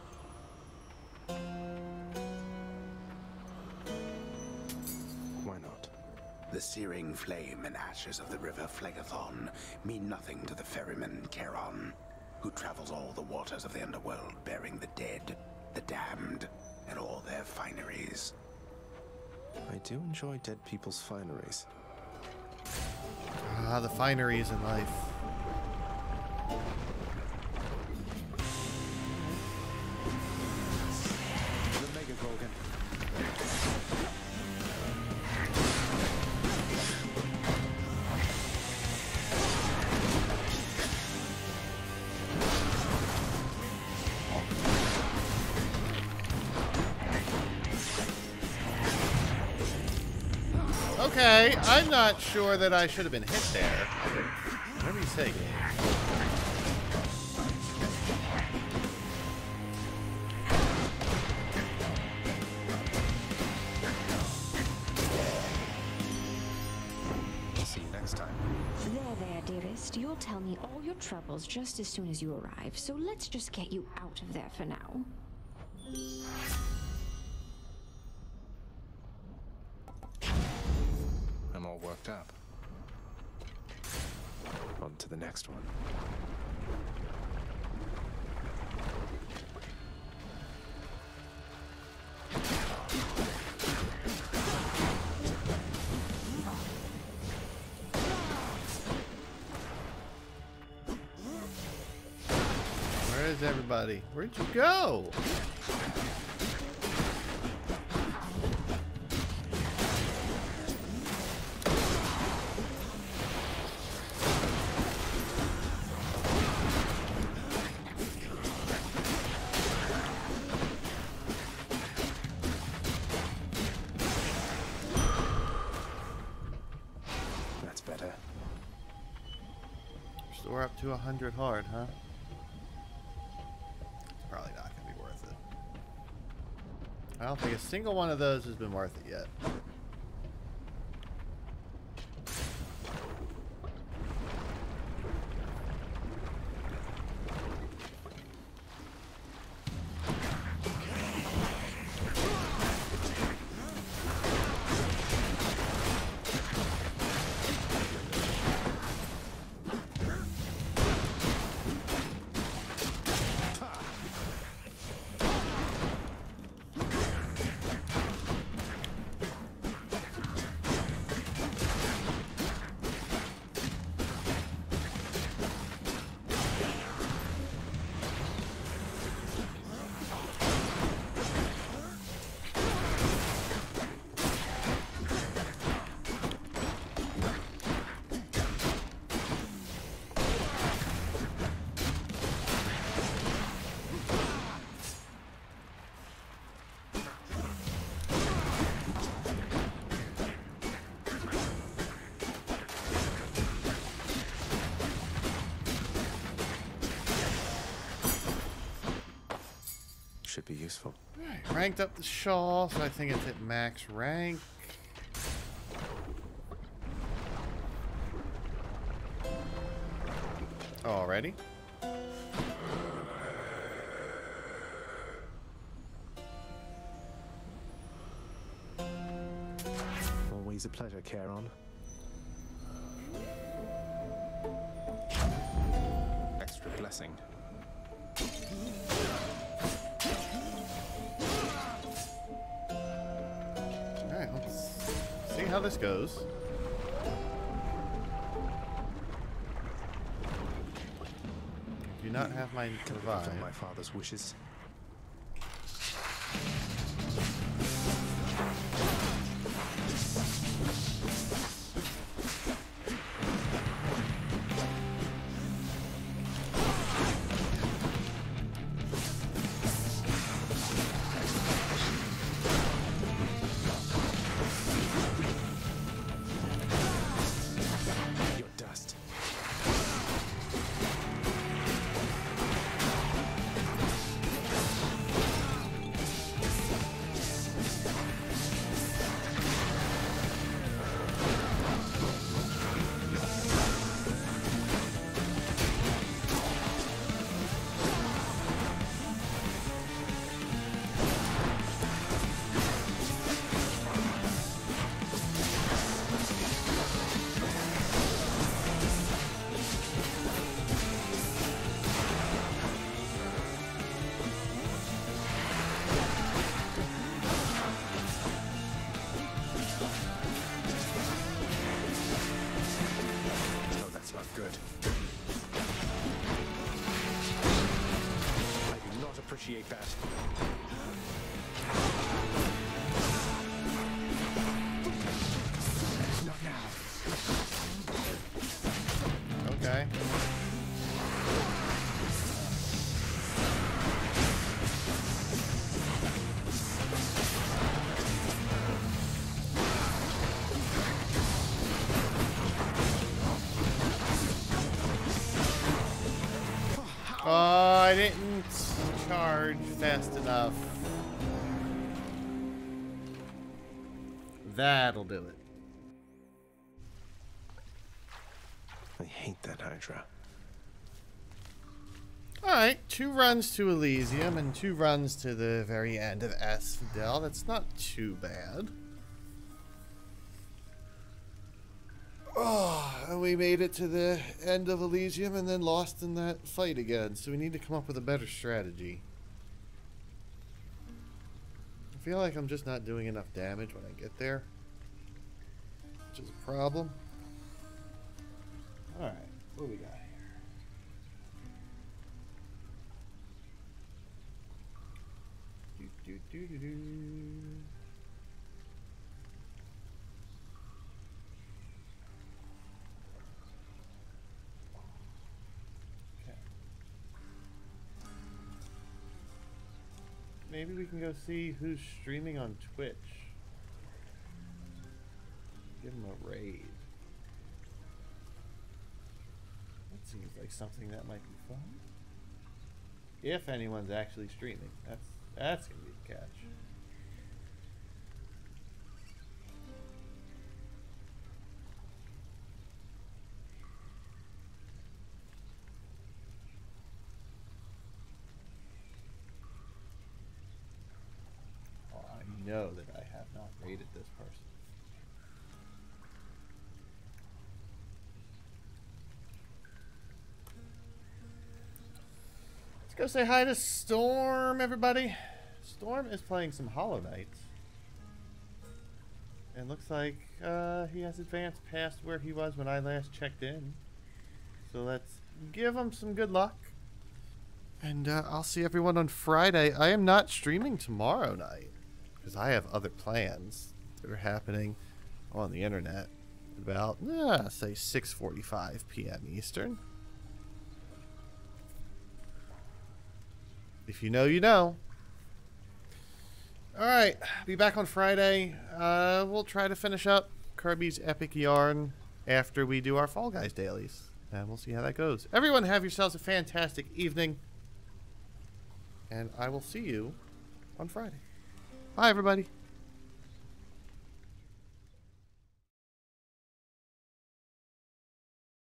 S3: Why not?
S15: The searing flame and ashes of the river Phlegethon mean nothing to the ferryman Charon, who travels all the waters of the underworld bearing the dead, the damned, and all their fineries.
S3: I do enjoy dead people's fineries.
S1: Ah, the fineries in life.
S3: The Mega Gorgon.
S1: Okay, I'm not sure that I should have been hit there. Whatever you say, game.
S3: See you next time.
S9: There, dearest. You'll tell me all your troubles just as soon as you arrive, so let's just get you out of there for now.
S3: I'm all worked up. On to the next one.
S1: Where is everybody? Where'd you go?
S3: That's better.
S1: So we're up to 100 hard, huh? It's probably not going to be worth it. I don't think a single one of those has been worth it yet.
S3: Should be useful.
S1: Right, ranked up the shawl, so I think it's at max rank. Already?
S3: Always a pleasure, Charon. Extra blessing.
S1: Alright, let's see how this goes. not have my revive.
S16: My father's wishes. Appreciate that. Not now.
S1: Okay. I didn't charge fast enough. That'll do it.
S16: I hate that Hydra.
S1: Alright, 2 runs to Elysium and 2 runs to the very end of Asphodel. That's not too bad. Oh, and we made it to the end of Elysium and then lost in that fight again. So we need to come up with a better strategy. I feel like I'm just not doing enough damage when I get there, which is a problem. Alright, what do we got here? Maybe we can go see who's streaming on Twitch. Give them a raid. That seems like something that might be fun. If anyone's actually streaming. That's gonna be the catch. Know that I have not raided this person. Let's go say hi to Storm, everybody. Storm is playing some Hollow Knights. And looks like he has advanced past where he was when I last checked in. So let's give him some good luck. And I'll see everyone on Friday. I am not streaming tomorrow night, because I have other plans that are happening on the internet about, say, 6:45 p.m. Eastern. If you know, you know. Alright, be back on Friday. We'll try to finish up Kirby's Epic Yarn after we do our Fall Guys dailies. And we'll see how that goes. Everyone have yourselves a fantastic evening. And I will see you on Friday. Bye, everybody.